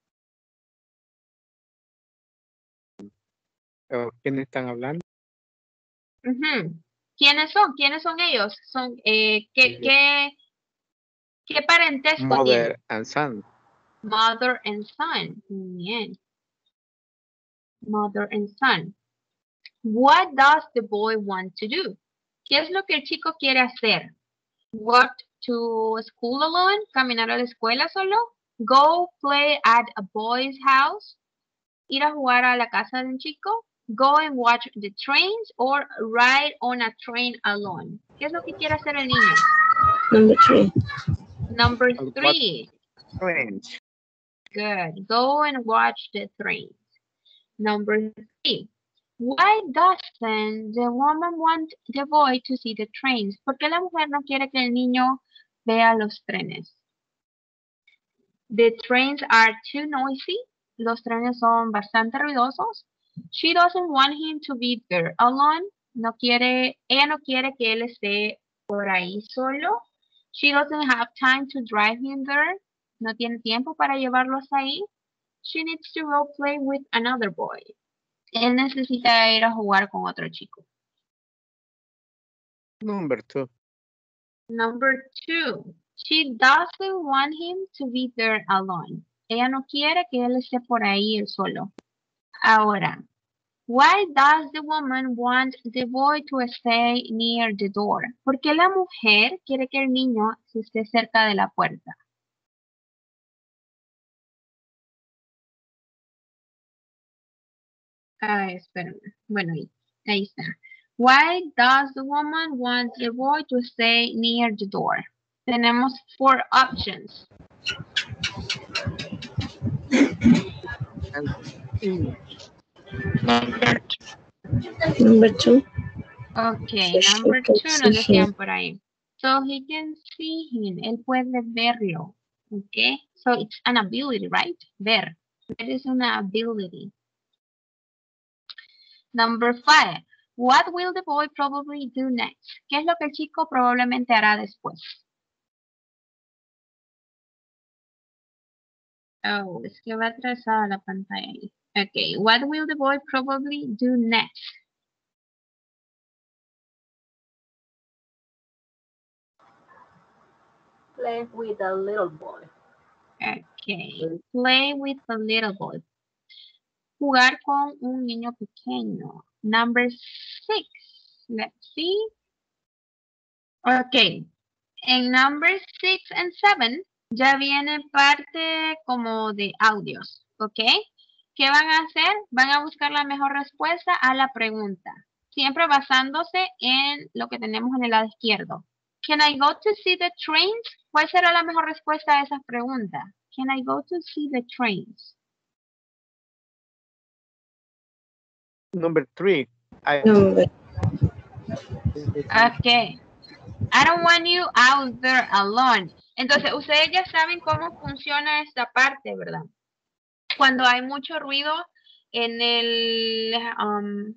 ¿Quiénes están hablando? Uh-huh. ¿Quiénes son? ¿Quiénes son ellos? Son, eh, ¿qué, qué, ¿Qué parentesco Mother tienen? and son. Mother and son. Bien. Mother and son. What does the boy want to do? ¿Qué es lo que el chico quiere hacer? Walk to school alone? ¿Caminar a la escuela solo? Go play at a boy's house? ¿Ir a jugar a la casa de un chico? Go and watch the trains or ride on a train alone? ¿Qué es lo que quiere hacer el niño? Number three. Number three. Trains. Good. Go and watch the trains. Number three. Why doesn't the woman want the boy to see the trains? ¿Por qué la mujer no quiere que el niño vea los trenes? The trains are too noisy. Los trenes son bastante ruidosos. She doesn't want him to be there alone. No quiere, ella no quiere que él esté por ahí solo. She doesn't have time to drive him there. No tiene tiempo para llevarlos ahí. She needs to go play with another boy. Él necesita ir a jugar con otro chico. Number two. Number two. She doesn't want him to be there alone. Ella no quiere que él esté por ahí él solo. Ahora, why does the woman want the boy to stay near the door? ¿Por qué la mujer quiere que el niño se esté cerca de la puerta? Ah, espérame. Bueno, ahí, ahí está. Why does the woman want the boy to stay near the door? Tenemos four options. Number two. Okay, So number she two can nos see decían him. por ahí. So he can see him. Él puede verlo. Okay, so it's an ability, right? Ver. Ver is an ability. Number five. What will the boy probably do next? ¿Qué es lo que el chico probablemente hará después? Oh, es que va atrasada la pantalla ahí. Okay, what will the boy probably do next? Play with a little boy. Okay, play with a little boy. Jugar con un niño pequeño. Number six. Let's see. Okay. En number six and seven ya viene parte como de audios. ¿Ok? ¿Qué van a hacer? Van a buscar la mejor respuesta a la pregunta. Siempre basándose en lo que tenemos en el lado izquierdo. Can I go to see the trains? ¿Cuál será la mejor respuesta a esa pregunta? Can I go to see the trains? Number three. I, Number. Okay. I don't want you out there alone. Entonces, ustedes ya saben cómo funciona esta parte, ¿verdad? Cuando hay mucho ruido en el, um,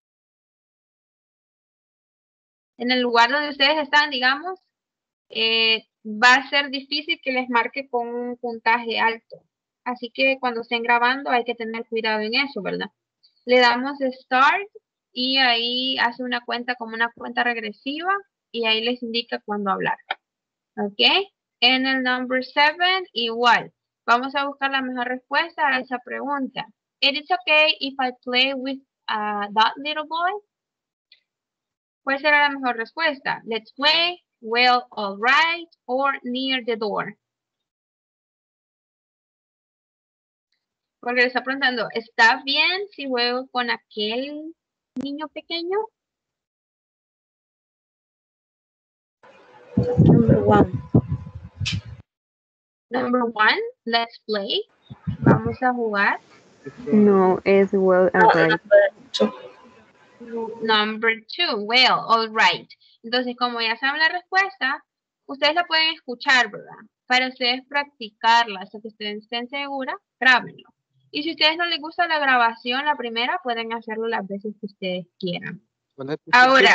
en el lugar donde ustedes están, digamos, eh, va a ser difícil que les marque con un puntaje alto. Así que cuando estén grabando hay que tener cuidado en eso, ¿verdad? Le damos Start y ahí hace una cuenta como una cuenta regresiva y ahí les indica cuándo hablar. ¿Ok? En el number seven, igual. Vamos a buscar la mejor respuesta a esa pregunta. It is okay if I play with uh, that little boy. ¿Cuál será la mejor respuesta? Let's play, well, all right, or near the door. Porque le está preguntando, ¿está bien si juego con aquel niño pequeño? Number one. Number one, let's play. Vamos a jugar. No, es well and right. Number two, well, all right. Entonces, como ya saben la respuesta, ustedes la pueden escuchar, ¿verdad? Para ustedes practicarla, hasta que ustedes estén seguras, grábenlo. Y si a ustedes no les gusta la grabación, la primera, pueden hacerlo las veces que ustedes quieran. Ahora.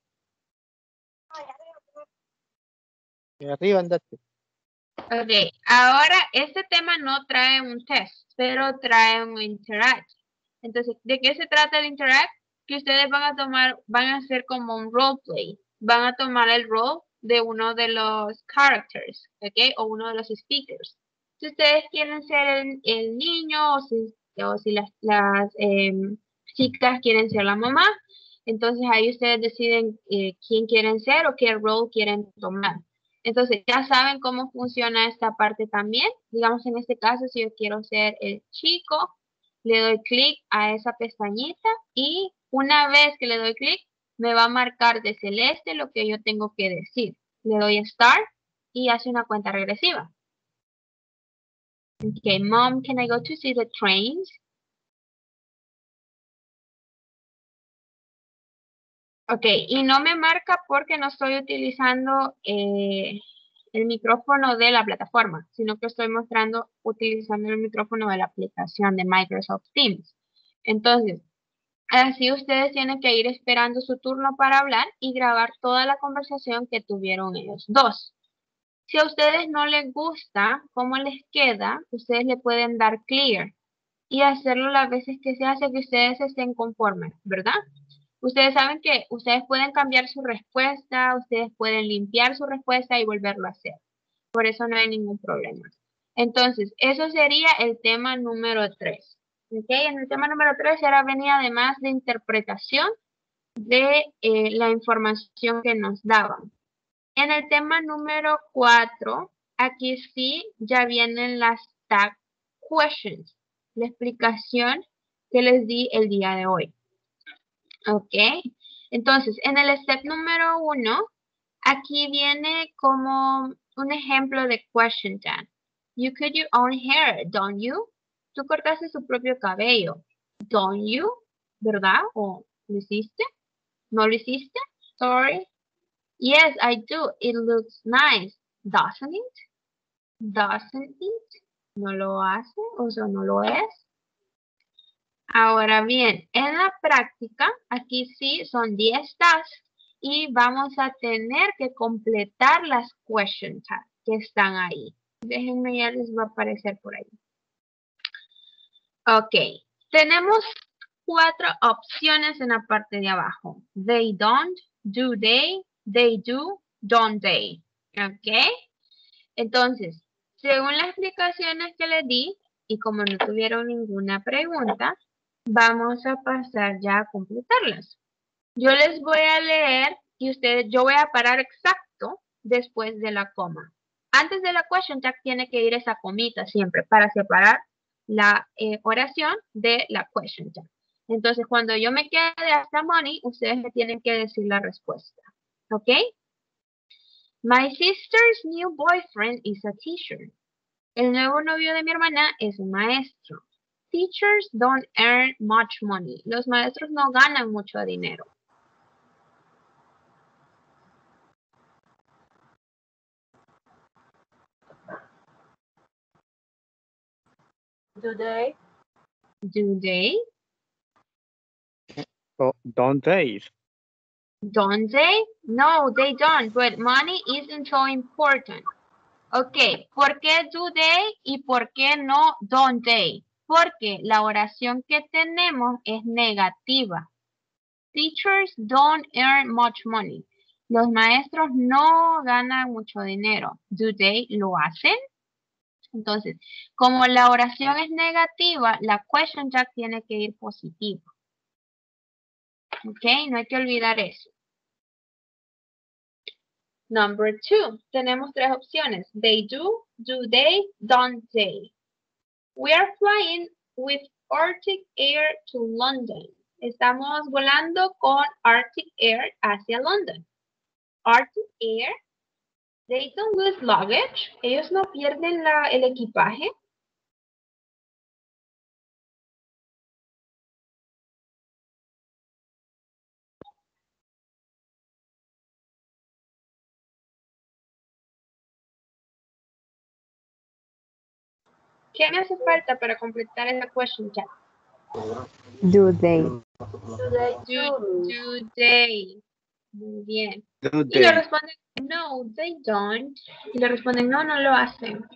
Arriba, andate. Ok, ahora este tema no trae un test, pero trae un interact. Entonces, ¿de qué se trata el interact? Que ustedes van a tomar, van a hacer como un roleplay. Van a tomar el rol de uno de los characters, ¿ok? O uno de los speakers. Si ustedes quieren ser el, el niño o si, o si las, las eh, chicas quieren ser la mamá, entonces ahí ustedes deciden eh, quién quieren ser o qué rol quieren tomar. Entonces ya saben cómo funciona esta parte también. Digamos en este caso, si yo quiero ser el chico, le doy clic a esa pestañita y una vez que le doy clic, me va a marcar de celeste lo que yo tengo que decir. Le doy Start y hace una cuenta regresiva. Okay, Mom, can I go to see the trains? Ok, y no me marca porque no estoy utilizando eh, el micrófono de la plataforma, sino que estoy mostrando utilizando el micrófono de la aplicación de Microsoft Teams. Entonces, así ustedes tienen que ir esperando su turno para hablar y grabar toda la conversación que tuvieron ellos dos. Si a ustedes no les gusta cómo les queda, ustedes le pueden dar clear y hacerlo las veces que se hace que ustedes estén conformes, ¿verdad? Ustedes saben que ustedes pueden cambiar su respuesta, ustedes pueden limpiar su respuesta y volverlo a hacer. Por eso no hay ningún problema. Entonces, eso sería el tema número tres. ¿Okay? En el tema número tres ahora venía además de interpretación de eh, la información que nos daban. En el tema número cuatro, aquí sí ya vienen las tag questions, la explicación que les di el día de hoy. Ok, entonces en el step número uno, aquí viene como un ejemplo de question tag. You cut your own hair, don't you? Tú cortaste su propio cabello, don't you? ¿Verdad? ¿O lo hiciste? ¿No lo hiciste? Sorry. Yes, I do. It looks nice, doesn't it? Doesn't it? No lo hace, o sea, no lo es. Ahora bien, en la práctica, aquí sí son diez tasks y vamos a tener que completar las question tags que están ahí. Déjenme, ya les va a aparecer por ahí. Ok, tenemos cuatro opciones en la parte de abajo. They don't, do they, they do, don't they. Ok, entonces, según las explicaciones que les di, y como no tuvieron ninguna pregunta, vamos a pasar ya a completarlas. Yo les voy a leer y ustedes, yo voy a parar exacto después de la coma. Antes de la question tag tiene que ir esa comita siempre para separar la eh, oración de la question tag. Entonces, cuando yo me quede hasta money, ustedes me tienen que decir la respuesta. ¿Ok? My sister's new boyfriend is a teacher. El nuevo novio de mi hermana es un maestro. Teachers don't earn much money. Los maestros no ganan mucho dinero. Do they? Do they? Oh, don't they? Don't they? No, they don't, but money isn't so important. Ok, ¿por qué do they y por qué no don't they? Porque la oración que tenemos es negativa. Teachers don't earn much money. Los maestros no ganan mucho dinero. Do they? ¿Lo hacen? Entonces, como la oración es negativa, la question tag tiene que ir positiva. Ok, no hay que olvidar eso. Number two, tenemos tres opciones. They do, do they, don't they. We are flying with Arctic Air to London. Estamos volando con Arctic Air hacia London. Arctic Air, they don't lose luggage. Ellos no pierden la, el equipaje. ¿Qué me hace falta para completar esa question tag? Do they? Do they? Do, do they. Muy bien. Do Y le they? responden, no, they don't. Y le responden, no, no lo hacen.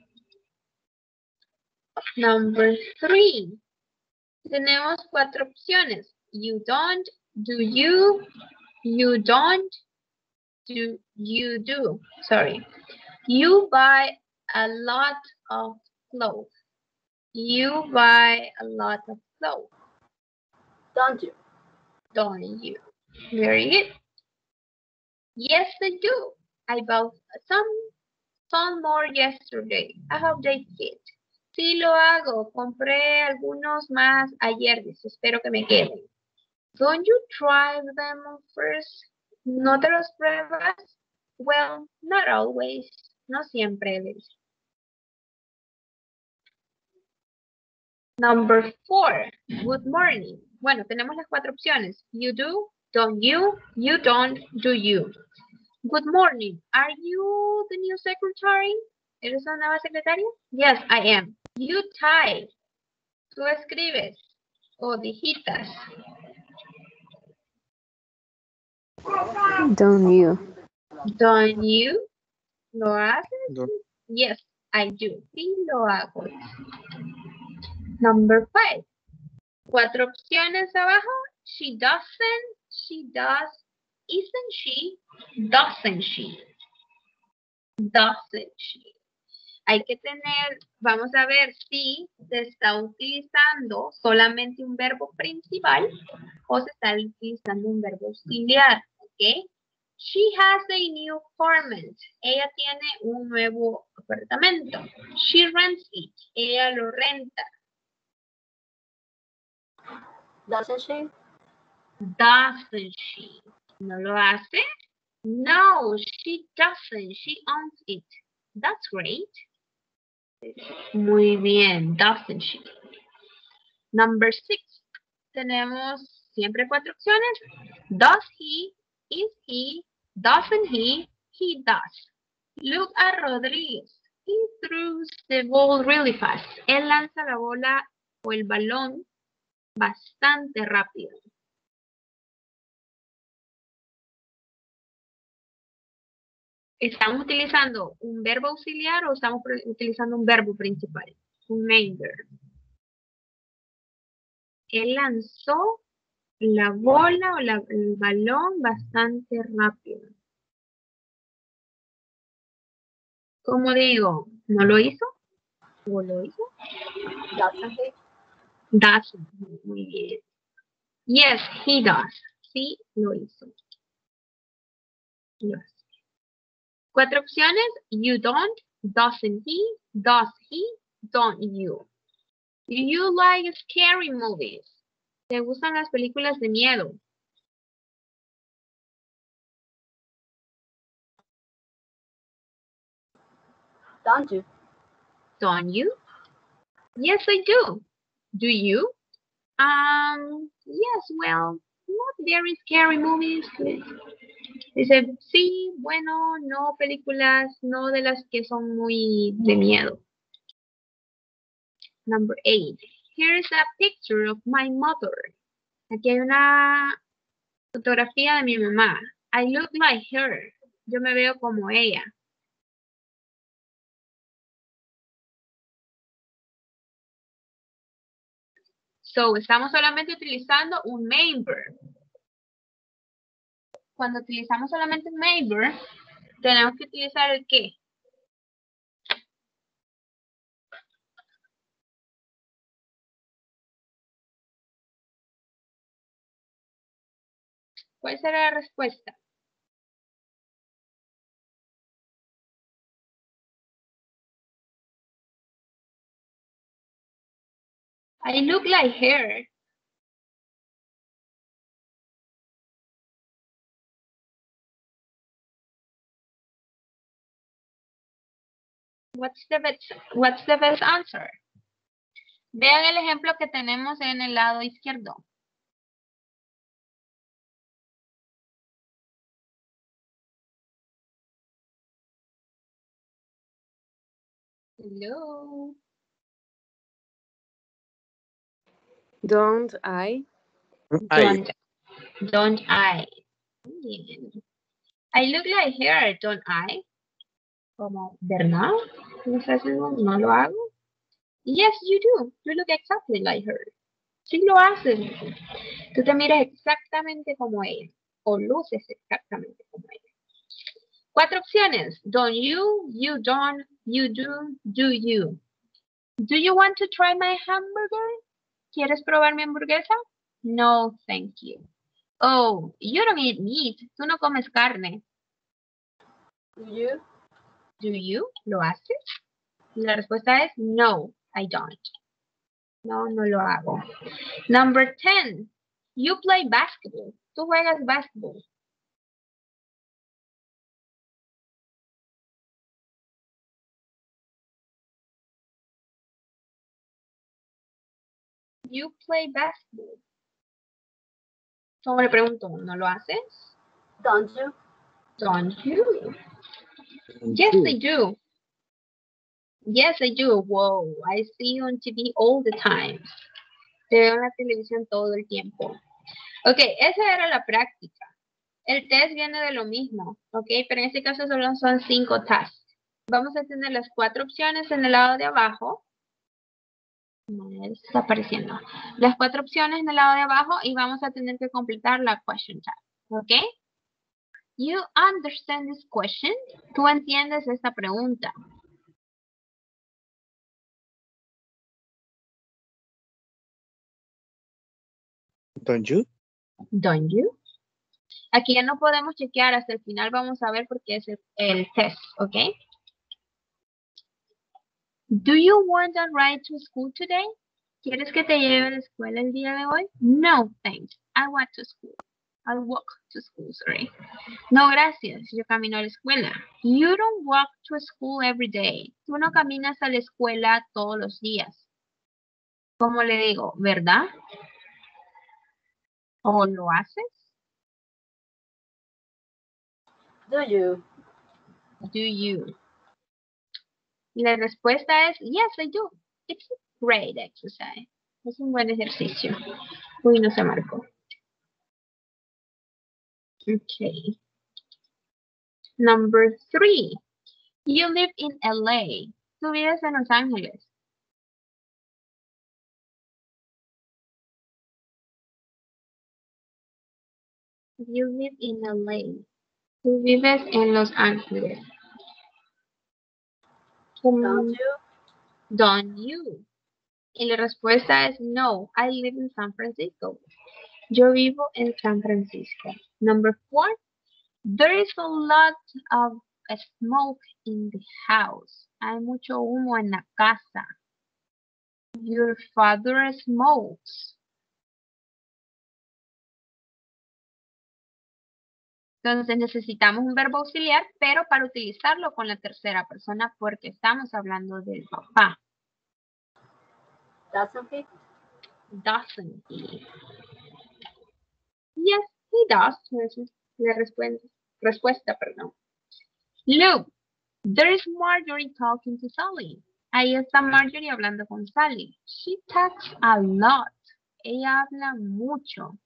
Number three. Tenemos cuatro opciones. You don't, do you, you don't, do you do. Sorry. You buy a lot of clothes. You buy a lot of clothes. Don't you? Don't you? Very good. Yes, I do. I bought some, some more yesterday. I hope they fit. Sí lo hago. Compré algunos más ayer. Dice, espero que me queden. Don't you try them first? ¿No te los pruebas? Well, not always. No siempre. Dice. Number four. Good morning. Bueno, tenemos las cuatro opciones. You do, don't you, you don't, do you. Good morning. Are you the new secretary? ¿Eres la nueva secretaria? Yes, I am. You type. Tú escribes o digitas. Don't you? Don't you? ¿Lo haces? Don't. Yes, I do. Sí, lo hago. Number five. Cuatro opciones abajo. She doesn't. She does. Isn't she? Doesn't she? Doesn't she? Hay que tener, vamos a ver si se está utilizando solamente un verbo principal o se está utilizando un verbo auxiliar, ¿ok? She has a new apartment. Ella tiene un nuevo apartamento. She rents it. Ella lo renta. Doesn't she? Doesn't she? ¿No lo hace? No, she doesn't. She owns it. That's great. Muy bien, doesn't she? Number six. Tenemos siempre cuatro opciones. Does he? Is he? Doesn't he? He does. Look at Rodriguez. He throws the ball really fast. Él lanza la bola o el balón bastante rápido. ¿Estamos utilizando un verbo auxiliar o estamos utilizando un verbo principal? Un main verb. Él lanzó la bola o la, el balón bastante rápido. ¿Cómo digo? ¿No lo hizo? ¿O lo hizo? Doesn't he? Doesn't. Muy bien. Yes, he does. Sí, lo hizo. Lo hace. Cuatro opciones. You don't, doesn't he, does he, don't you. Do you like scary movies? ¿Te gustan las películas de miedo? Don't you? Don't you? Yes, I do. Do you? Um, yes, well, not very scary movies. Dice, sí, bueno, no películas, no de las que son muy de miedo. Number eight. Here's a picture of my mother. Aquí hay una fotografía de mi mamá. I look like her. Yo me veo como ella. So, estamos solamente utilizando un main verb. Cuando utilizamos solamente un main verb, tenemos que utilizar el qué. ¿Cuál será la respuesta? I look like her. What's the best, what's the best answer? Vean el ejemplo que tenemos en el lado izquierdo. Hello. Don't I? Ay, Don't, don't I? Bien. I look like her, don't I? Como, ¿verdad? ¿No estás haciendo? ¿No lo hago? Yes, you do. You look exactly like her. Sí lo haces. Tú te miras exactamente como ella. O luces exactamente como ella. Cuatro opciones. Don't you, you don't, you do, do you. Do you want to try my hamburger? ¿Quieres probar mi hamburguesa? No, thank you. Oh, you don't eat meat. Tú no comes carne. Do you? Do you? ¿Lo haces? La respuesta es no, I don't. No, no lo hago. Number ten. You play basketball. Tú juegas basketball. You play basketball. Como le pregunto, ¿no lo haces? Don't you? Don't you? Yes, I do. Yes, I do. Whoa, I see you on T V all the time. Te veo en la televisión todo el tiempo. Ok, esa era la práctica. El test viene de lo mismo, ok, pero en este caso solo son cinco tasks. Vamos a tener las cuatro opciones en el lado de abajo. No, está apareciendo. Las cuatro opciones en el lado de abajo y vamos a tener que completar la question tag, ok. You understand this question? ¿Tú entiendes esta pregunta? don't you? Don't you? Aquí ya no podemos chequear, hasta el final vamos a ver porque es el, el test, ¿ok? Do you want a ride to school today? ¿Quieres que te lleve a la escuela el día de hoy? No, thanks. I walk to school. I'll walk to school, sorry. No, gracias. Yo camino a la escuela. You don't walk to school every day. Tú no caminas a la escuela todos los días. ¿Cómo le digo? ¿Verdad? ¿O lo haces? Do you? Do you? Y la respuesta es, yes, I do. It's a great exercise. Es un buen ejercicio. Uy, no se marcó. Okay. Number three. You live in L A. Tú vives en Los Ángeles. You live in L A. Tú vives en Los Ángeles. Don't you? Don't you? Y la respuesta es no, I live in San Francisco. Yo vivo en San Francisco. Number four, there is a lot of smoke in the house. Hay mucho humo en la casa. Your father smokes. Entonces necesitamos un verbo auxiliar, pero para utilizarlo con la tercera persona porque estamos hablando del papá. Doesn't he? Doesn't he? Yes, he does. Esa es la respuesta, respuesta, perdón. Look, there is Marjorie talking to Sally. Ahí está Marjorie hablando con Sally. She talks a lot. Ella habla mucho.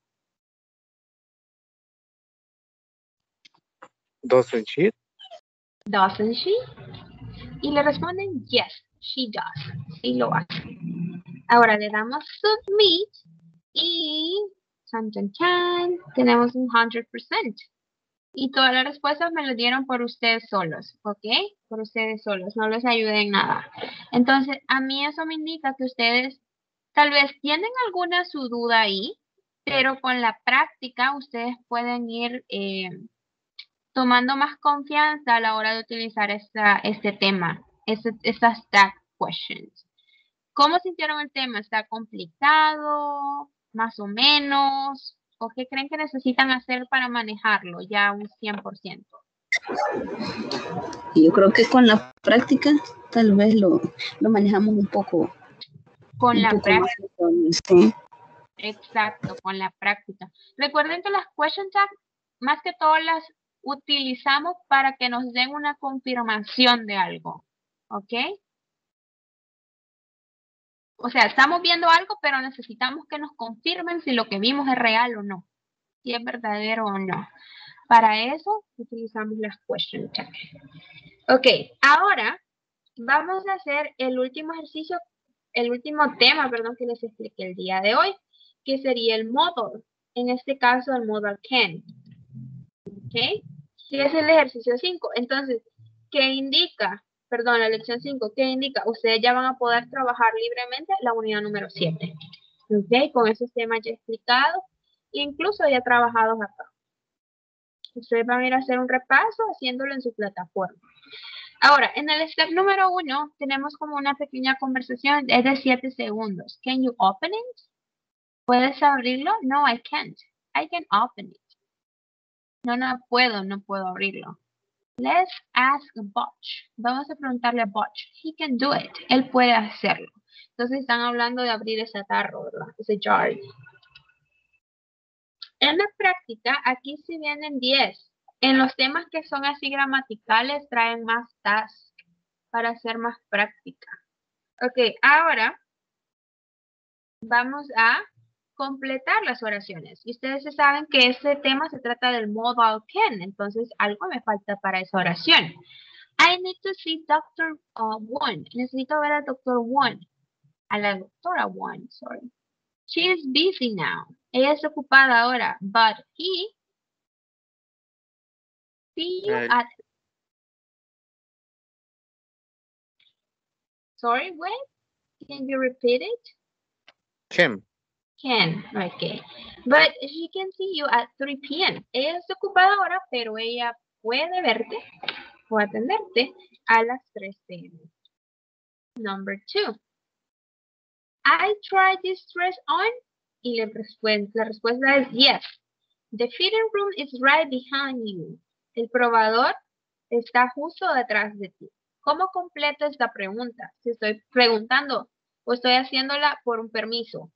Doesn't she? Doesn't she? Y le responden, yes, she does. Sí lo hace. Ahora le damos submit y chan, chan, chan, tenemos un one hundred percent. Y todas las respuestas me las dieron por ustedes solos, ¿ok? Por ustedes solos, no les ayudé en nada. Entonces, a mí eso me indica que ustedes tal vez tienen alguna su duda ahí, pero con la práctica ustedes pueden ir eh, tomando más confianza a la hora de utilizar esta, este tema, este, estas stack questions. ¿Cómo sintieron el tema? ¿Está complicado? ¿Más o menos? ¿O qué creen que necesitan hacer para manejarlo ya un cien por ciento? Yo creo que con la práctica tal vez lo, lo manejamos un poco. Con un la poco práctica. más, sí. Exacto, con la práctica. Recuerden que las question tags, más que todo las utilizamos para que nos den una confirmación de algo. ¿Ok? O sea, estamos viendo algo, pero necesitamos que nos confirmen si lo que vimos es real o no. Si es verdadero o no. Para eso utilizamos las question tags. Ok, ahora vamos a hacer el último ejercicio, el último tema, perdón, que les expliqué el día de hoy, que sería el modal. En este caso, el modal can. Ok, sí es el ejercicio cinco. Entonces, ¿qué indica? Perdón, la lección cinco, ¿qué indica? Ustedes ya van a poder trabajar libremente la unidad número siete. Ok, con esos temas ya explicados, incluso ya trabajados acá. Ustedes van a ir a hacer un repaso haciéndolo en su plataforma. Ahora, en el step número uno, tenemos como una pequeña conversación, es de siete segundos. Can you open it? ¿Puedes abrirlo? No, I can't. I can open it. No, no puedo, no puedo abrirlo. Let's ask Butch. Vamos a preguntarle a Butch. He can do it. Él puede hacerlo. Entonces están hablando de abrir ese tarro, ¿verdad? Ese jar. En la práctica, aquí sí vienen diez. En los temas que son así gramaticales, traen más tasks para hacer más práctica. Ok, ahora vamos a completar las oraciones. Y ustedes saben que este tema se trata del modal can, entonces algo me falta para esa oración. I need to see doctor One. Necesito ver al doctor One. A la doctora One, sorry. She is busy now. Ella está ocupada ahora, but he see you El- at... Sorry, wait. Can you repeat it? Kim. Can, okay. But she can see you at three p m Ella está ocupada ahora, pero ella puede verte o atenderte a las tres p m Number two. I tried this dress on. Y la respuesta, la respuesta es yes. The fitting room is right behind you. El probador está justo detrás de ti. ¿Cómo completo esta pregunta? Si estoy preguntando o estoy haciéndola por un permiso.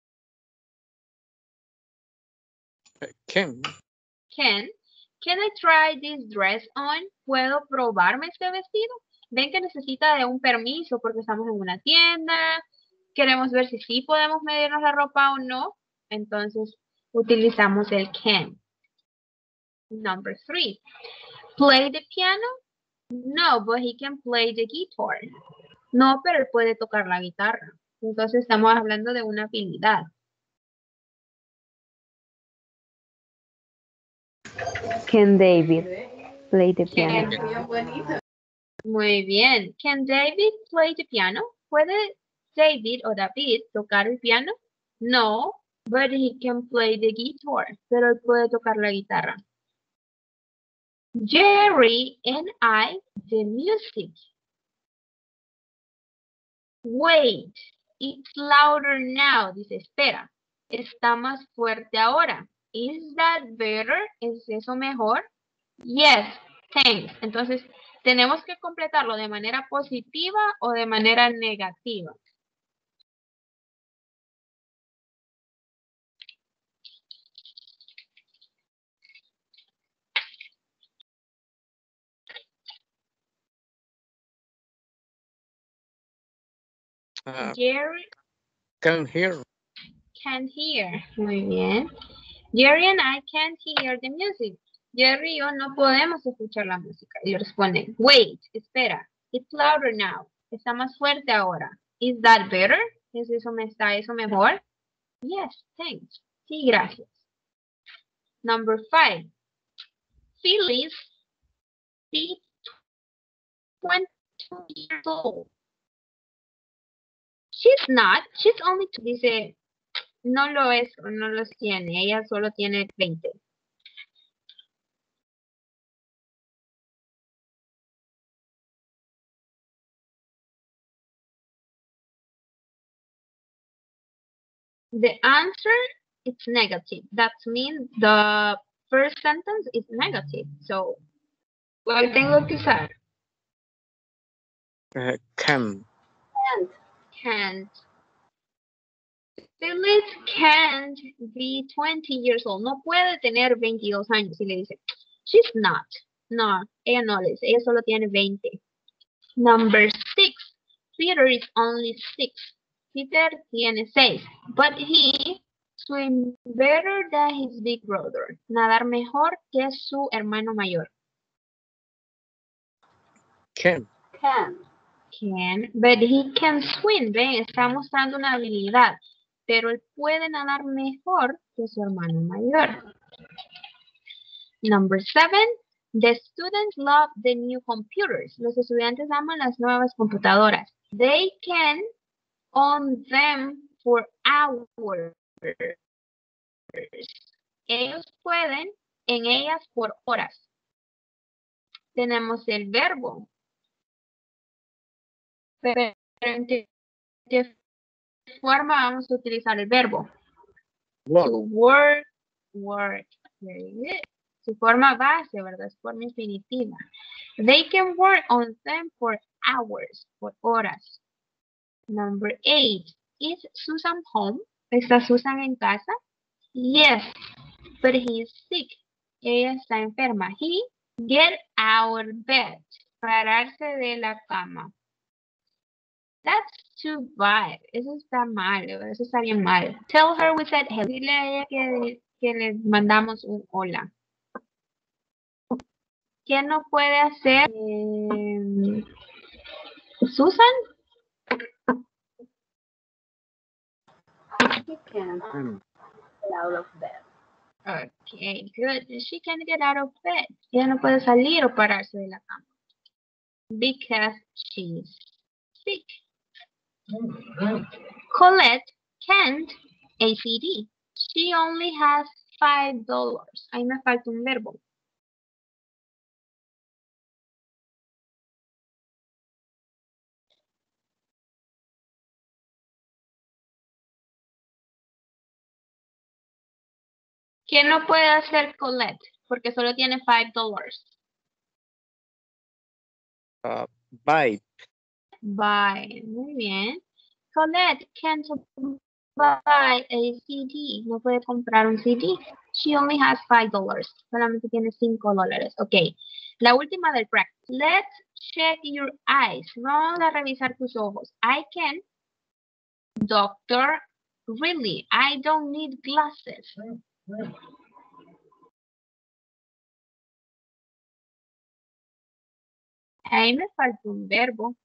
Kim. Can, can I try this dress on? ¿Puedo probarme este vestido? ven que necesita de un permiso porque estamos en una tienda, queremos ver si sí podemos medirnos la ropa o no, entonces utilizamos el can. Number three, play the piano? No, but he can play the guitar. No, pero él puede tocar la guitarra. Entonces estamos hablando de una habilidad. Can David play the piano? Muy bien. Can David play the piano? ¿Puede David o David tocar el piano? No, but he can play the guitar. Pero él puede tocar la guitarra. Jerry and I, the music. Wait, it's louder now. Dice, espera, está más fuerte ahora. Is that better? ¿Es eso mejor? Yes, thanks. Entonces, tenemos que completarlo de manera positiva o de manera negativa. Uh, Jerry can hear. can't hear. Muy bien. Jerry and I can't hear the music. Jerry y yo no podemos escuchar la música. Y responden, wait, espera. It's louder now. Está más fuerte ahora. Is that better? ¿Es eso, me está eso mejor? Yes, thanks. Sí, gracias. Number five. Phyllis is twenty years old. She's not. She's only, dice, no lo es o no los tiene. Ella solo tiene veinte. The answer is negative. That means the first sentence is negative. So, ¿cuál tengo que usar? Uh, can. And Can't. Phyllis can't be twenty years old. No puede tener veintidós años. Y le dice, she's not. No, ella no le dice. Ella solo tiene veinte. Number six. Peter is only six. Peter tiene seis. But he swim better than his big brother. Nadar mejor que su hermano mayor. Can. can. Can, but he can swim. Ven, está mostrando una habilidad. Pero él puede nadar mejor que su hermano mayor. Number seven. The students love the new computers. Los estudiantes aman las nuevas computadoras. They can on them for hours. Ellos pueden en ellas por horas. Tenemos el verbo. Pero ¿en qué, qué forma vamos a utilizar el verbo? Work. To work, work. Very good. Su forma base, ¿verdad? Es forma infinitiva. They can work on them for hours, por horas. Number eight. Is Susan home? ¿Está Susan en casa? Yes, but he is sick. Ella está enferma. He get out of bed. Pararse de la cama. That's too bad. Eso está mal. Eso está bien mal. Tell her we said hello. Dile a ella que, que le mandamos un hola. ¿Qué no puede hacer eh, Susan? He can Can. get out of bed. Okay, good. She can't get out of bed. Ella no puede salir o pararse de la cama. Because she's sick. Colette can't A C D. She only has five dollars. Ahí me falta un verbo. ¿Qué no puede hacer Colette? Porque solo tiene five dollars. Uh, buy. Buy. Muy bien. Colette can't buy a C D. No puede comprar un C D. She only has five dollars. Solamente tiene cinco dólares. Ok. La última del practice. Let's check your eyes. Vamos a revisar tus ojos. I can. Doctor, really, I don't need glasses. Ahí me falta un verbo.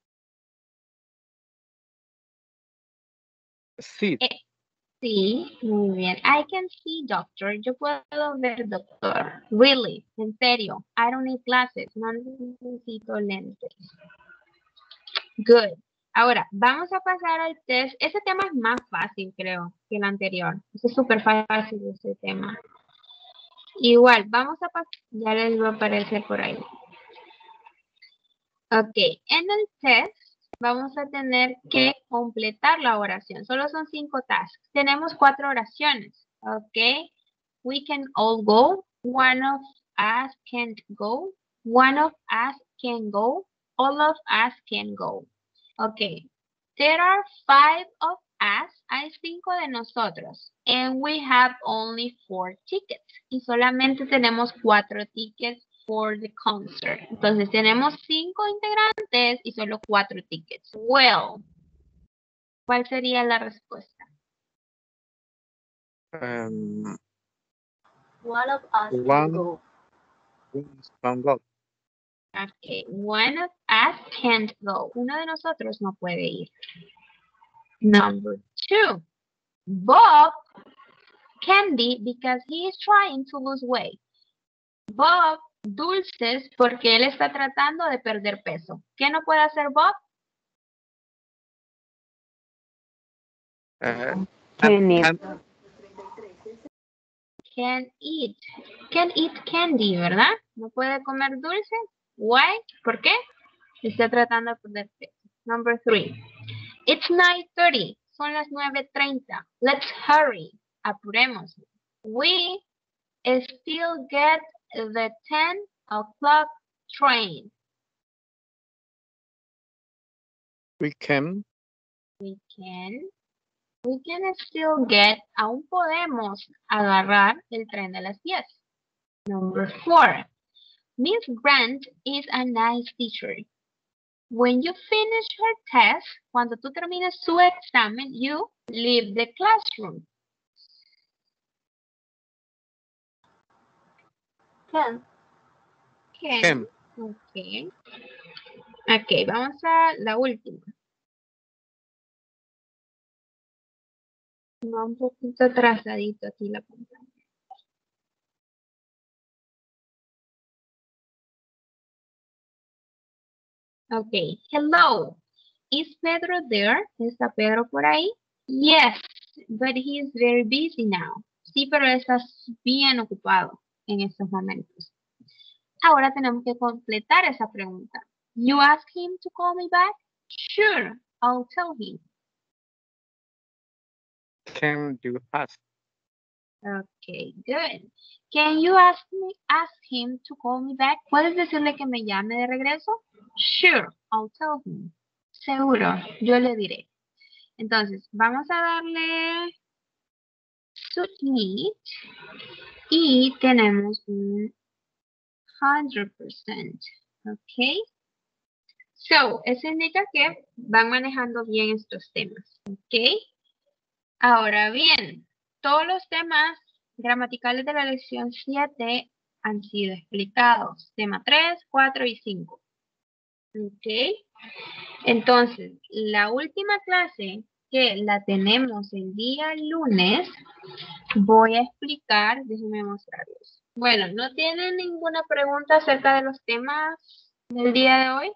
Sí. Eh, sí, muy bien. I can see, doctor. Yo puedo ver, doctor. Really, en serio. I don't need glasses. No necesito lentes. Good. Ahora, vamos a pasar al test. Ese tema es más fácil, creo, que el anterior. Es súper fácil ese tema. Igual, vamos a pasar. Ya les va a aparecer por ahí. Ok, en el test vamos a tener que completar la oración. Solo son cinco tasks. Tenemos cuatro oraciones. Ok, we can all go. One of us can't go. One of us can go. All of us can go. Ok, there are five of us. Hay cinco de nosotros. And we have only four tickets. Y solamente tenemos cuatro tickets for the concert. Entonces tenemos cinco integrantes y solo cuatro tickets. Well, ¿cuál sería la respuesta? Um, One of us One. can go. Can go. Okay, one of us can't go. Uno de nosotros no puede ir. Number two, Bob can be because he is trying to lose weight. Bob, dulces porque él está tratando de perder peso. ¿Qué no puede hacer Bob? Uh, Can eat. can- Can eat. Can eat candy, ¿verdad? No puede comer dulces. Why? ¿Por qué? Está tratando de perder peso. Number three. It's nine thirty. Son las nueve treinta. Let's hurry. Apuremos. We still get the ten o'clock train. we can. We can. We can still get. Aún podemos agarrar el tren de las diez. Number four. Miss Grant is a nice teacher. When you finish her test, cuando tú termines su examen, you leave the classroom. Can. Can. Can. Ok. Ok, vamos a la última. Va un poquito atrasadito aquí la pantalla. Ok, hello. Is Pedro there? ¿Está Pedro por ahí? Yes, but he is very busy now. Sí, pero está bien ocupado en estos momentos. Ahora tenemos que completar esa pregunta. You ask him to call me back? Sure, I'll tell him. Can you ask? Okay, good. Can you ask me, ask him to call me back? ¿Puedes decirle que me llame de regreso? Sure, I'll tell him. Seguro, yo le diré. Entonces, vamos a darle submit y tenemos un one hundred percent. Ok. So, eso indica que van manejando bien estos temas. Ok. Ahora bien, todos los temas gramaticales de la lección siete han sido explicados. Tema tres, cuatro y cinco. Ok. Entonces, la última clase que la tenemos el día lunes, voy a explicar, déjenme mostrarles. Bueno, ¿no tienen ninguna pregunta acerca de los temas del día de hoy?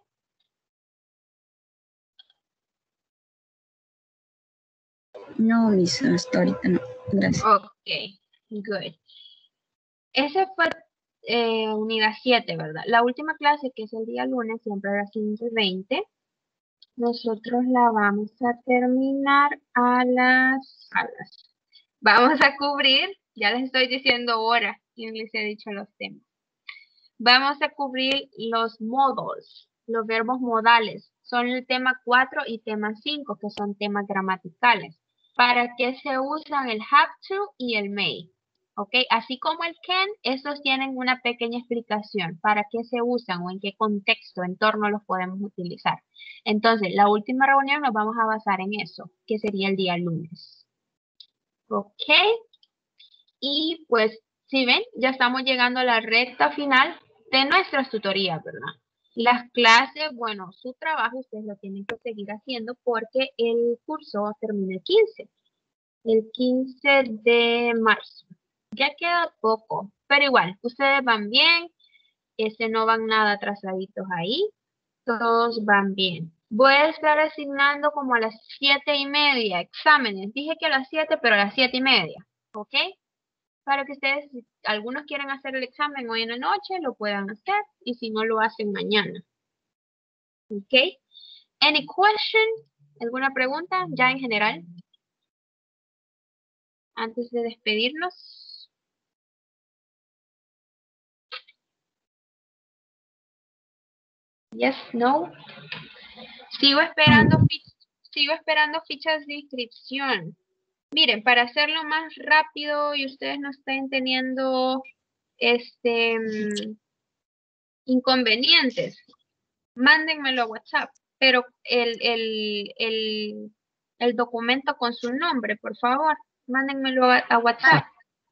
No, mis, hasta ahorita no. Gracias. Ok, good. Ese fue eh, unidad siete, ¿verdad? La última clase, que es el día lunes, siempre a las quince y veinte. Nosotros la vamos a terminar a las, a las... Vamos a cubrir, ya les estoy diciendo ahora, y les he dicho los temas. Vamos a cubrir los modos, los verbos modales. Son el tema cuatro y tema cinco, que son temas gramaticales. ¿Para qué se usan el have to y el may? ¿Ok? Así como el can, estos tienen una pequeña explicación para qué se usan o en qué contexto, entorno los podemos utilizar. Entonces, la última reunión nos vamos a basar en eso, que sería el día lunes. ¿Ok? Y pues, si ven, ya estamos llegando a la recta final de nuestras tutorías, ¿verdad? Las clases, bueno, su trabajo ustedes lo tienen que seguir haciendo porque el curso termina el quince. El quince de marzo. Ya queda poco, pero igual, ustedes van bien, este, no van nada atrasaditos ahí, todos van bien. Voy a estar asignando como a las siete y media exámenes. Dije que a las siete, pero a las siete y media, ¿ok? Para que ustedes, si algunos quieren hacer el examen hoy en la noche, lo puedan hacer, y si no, lo hacen mañana. ¿Ok? Any question? ¿Alguna pregunta ya en general? Antes de despedirnos. Yes, no. Sigo esperando, sigo esperando fichas de inscripción. Miren, para hacerlo más rápido y ustedes no estén teniendo este inconvenientes, mándenmelo a WhatsApp, pero el, el, el, el documento con su nombre, por favor, mándenmelo a, a WhatsApp.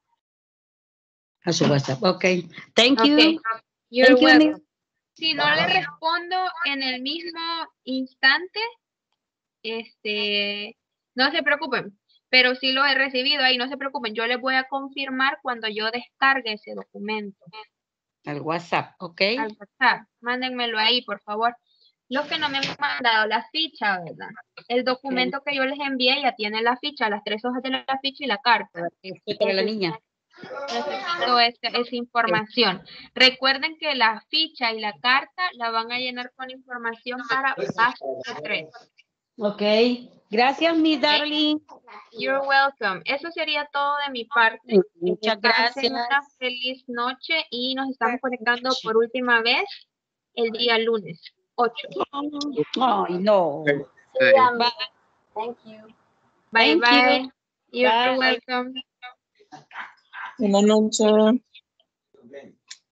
A su WhatsApp, ok. Thank you. Okay. You're Thank you, welcome. Miss. Si no le respondo en el mismo instante, este, no se preocupen, pero sí lo he recibido ahí, no se preocupen, yo les voy a confirmar cuando yo descargue ese documento. Al WhatsApp, ok. Al WhatsApp, mándenmelo ahí, por favor. Los que no me han mandado la ficha, ¿verdad? El documento que yo les envié ya tiene la ficha, las tres hojas de la ficha y la carta. Para la niña. Necesito esa, esa información. Recuerden que la ficha y la carta la van a llenar con información para paso tres. Ok. Gracias, mi Okay. darling. You're welcome. Eso sería todo de mi parte. Muchas Que pasen gracias. una feliz noche y nos estamos conectando por última vez el día lunes ocho. Ay, no. Yeah, Bye. thank you. Bye Thank bye. you. You're Bye. welcome. Buenas noches.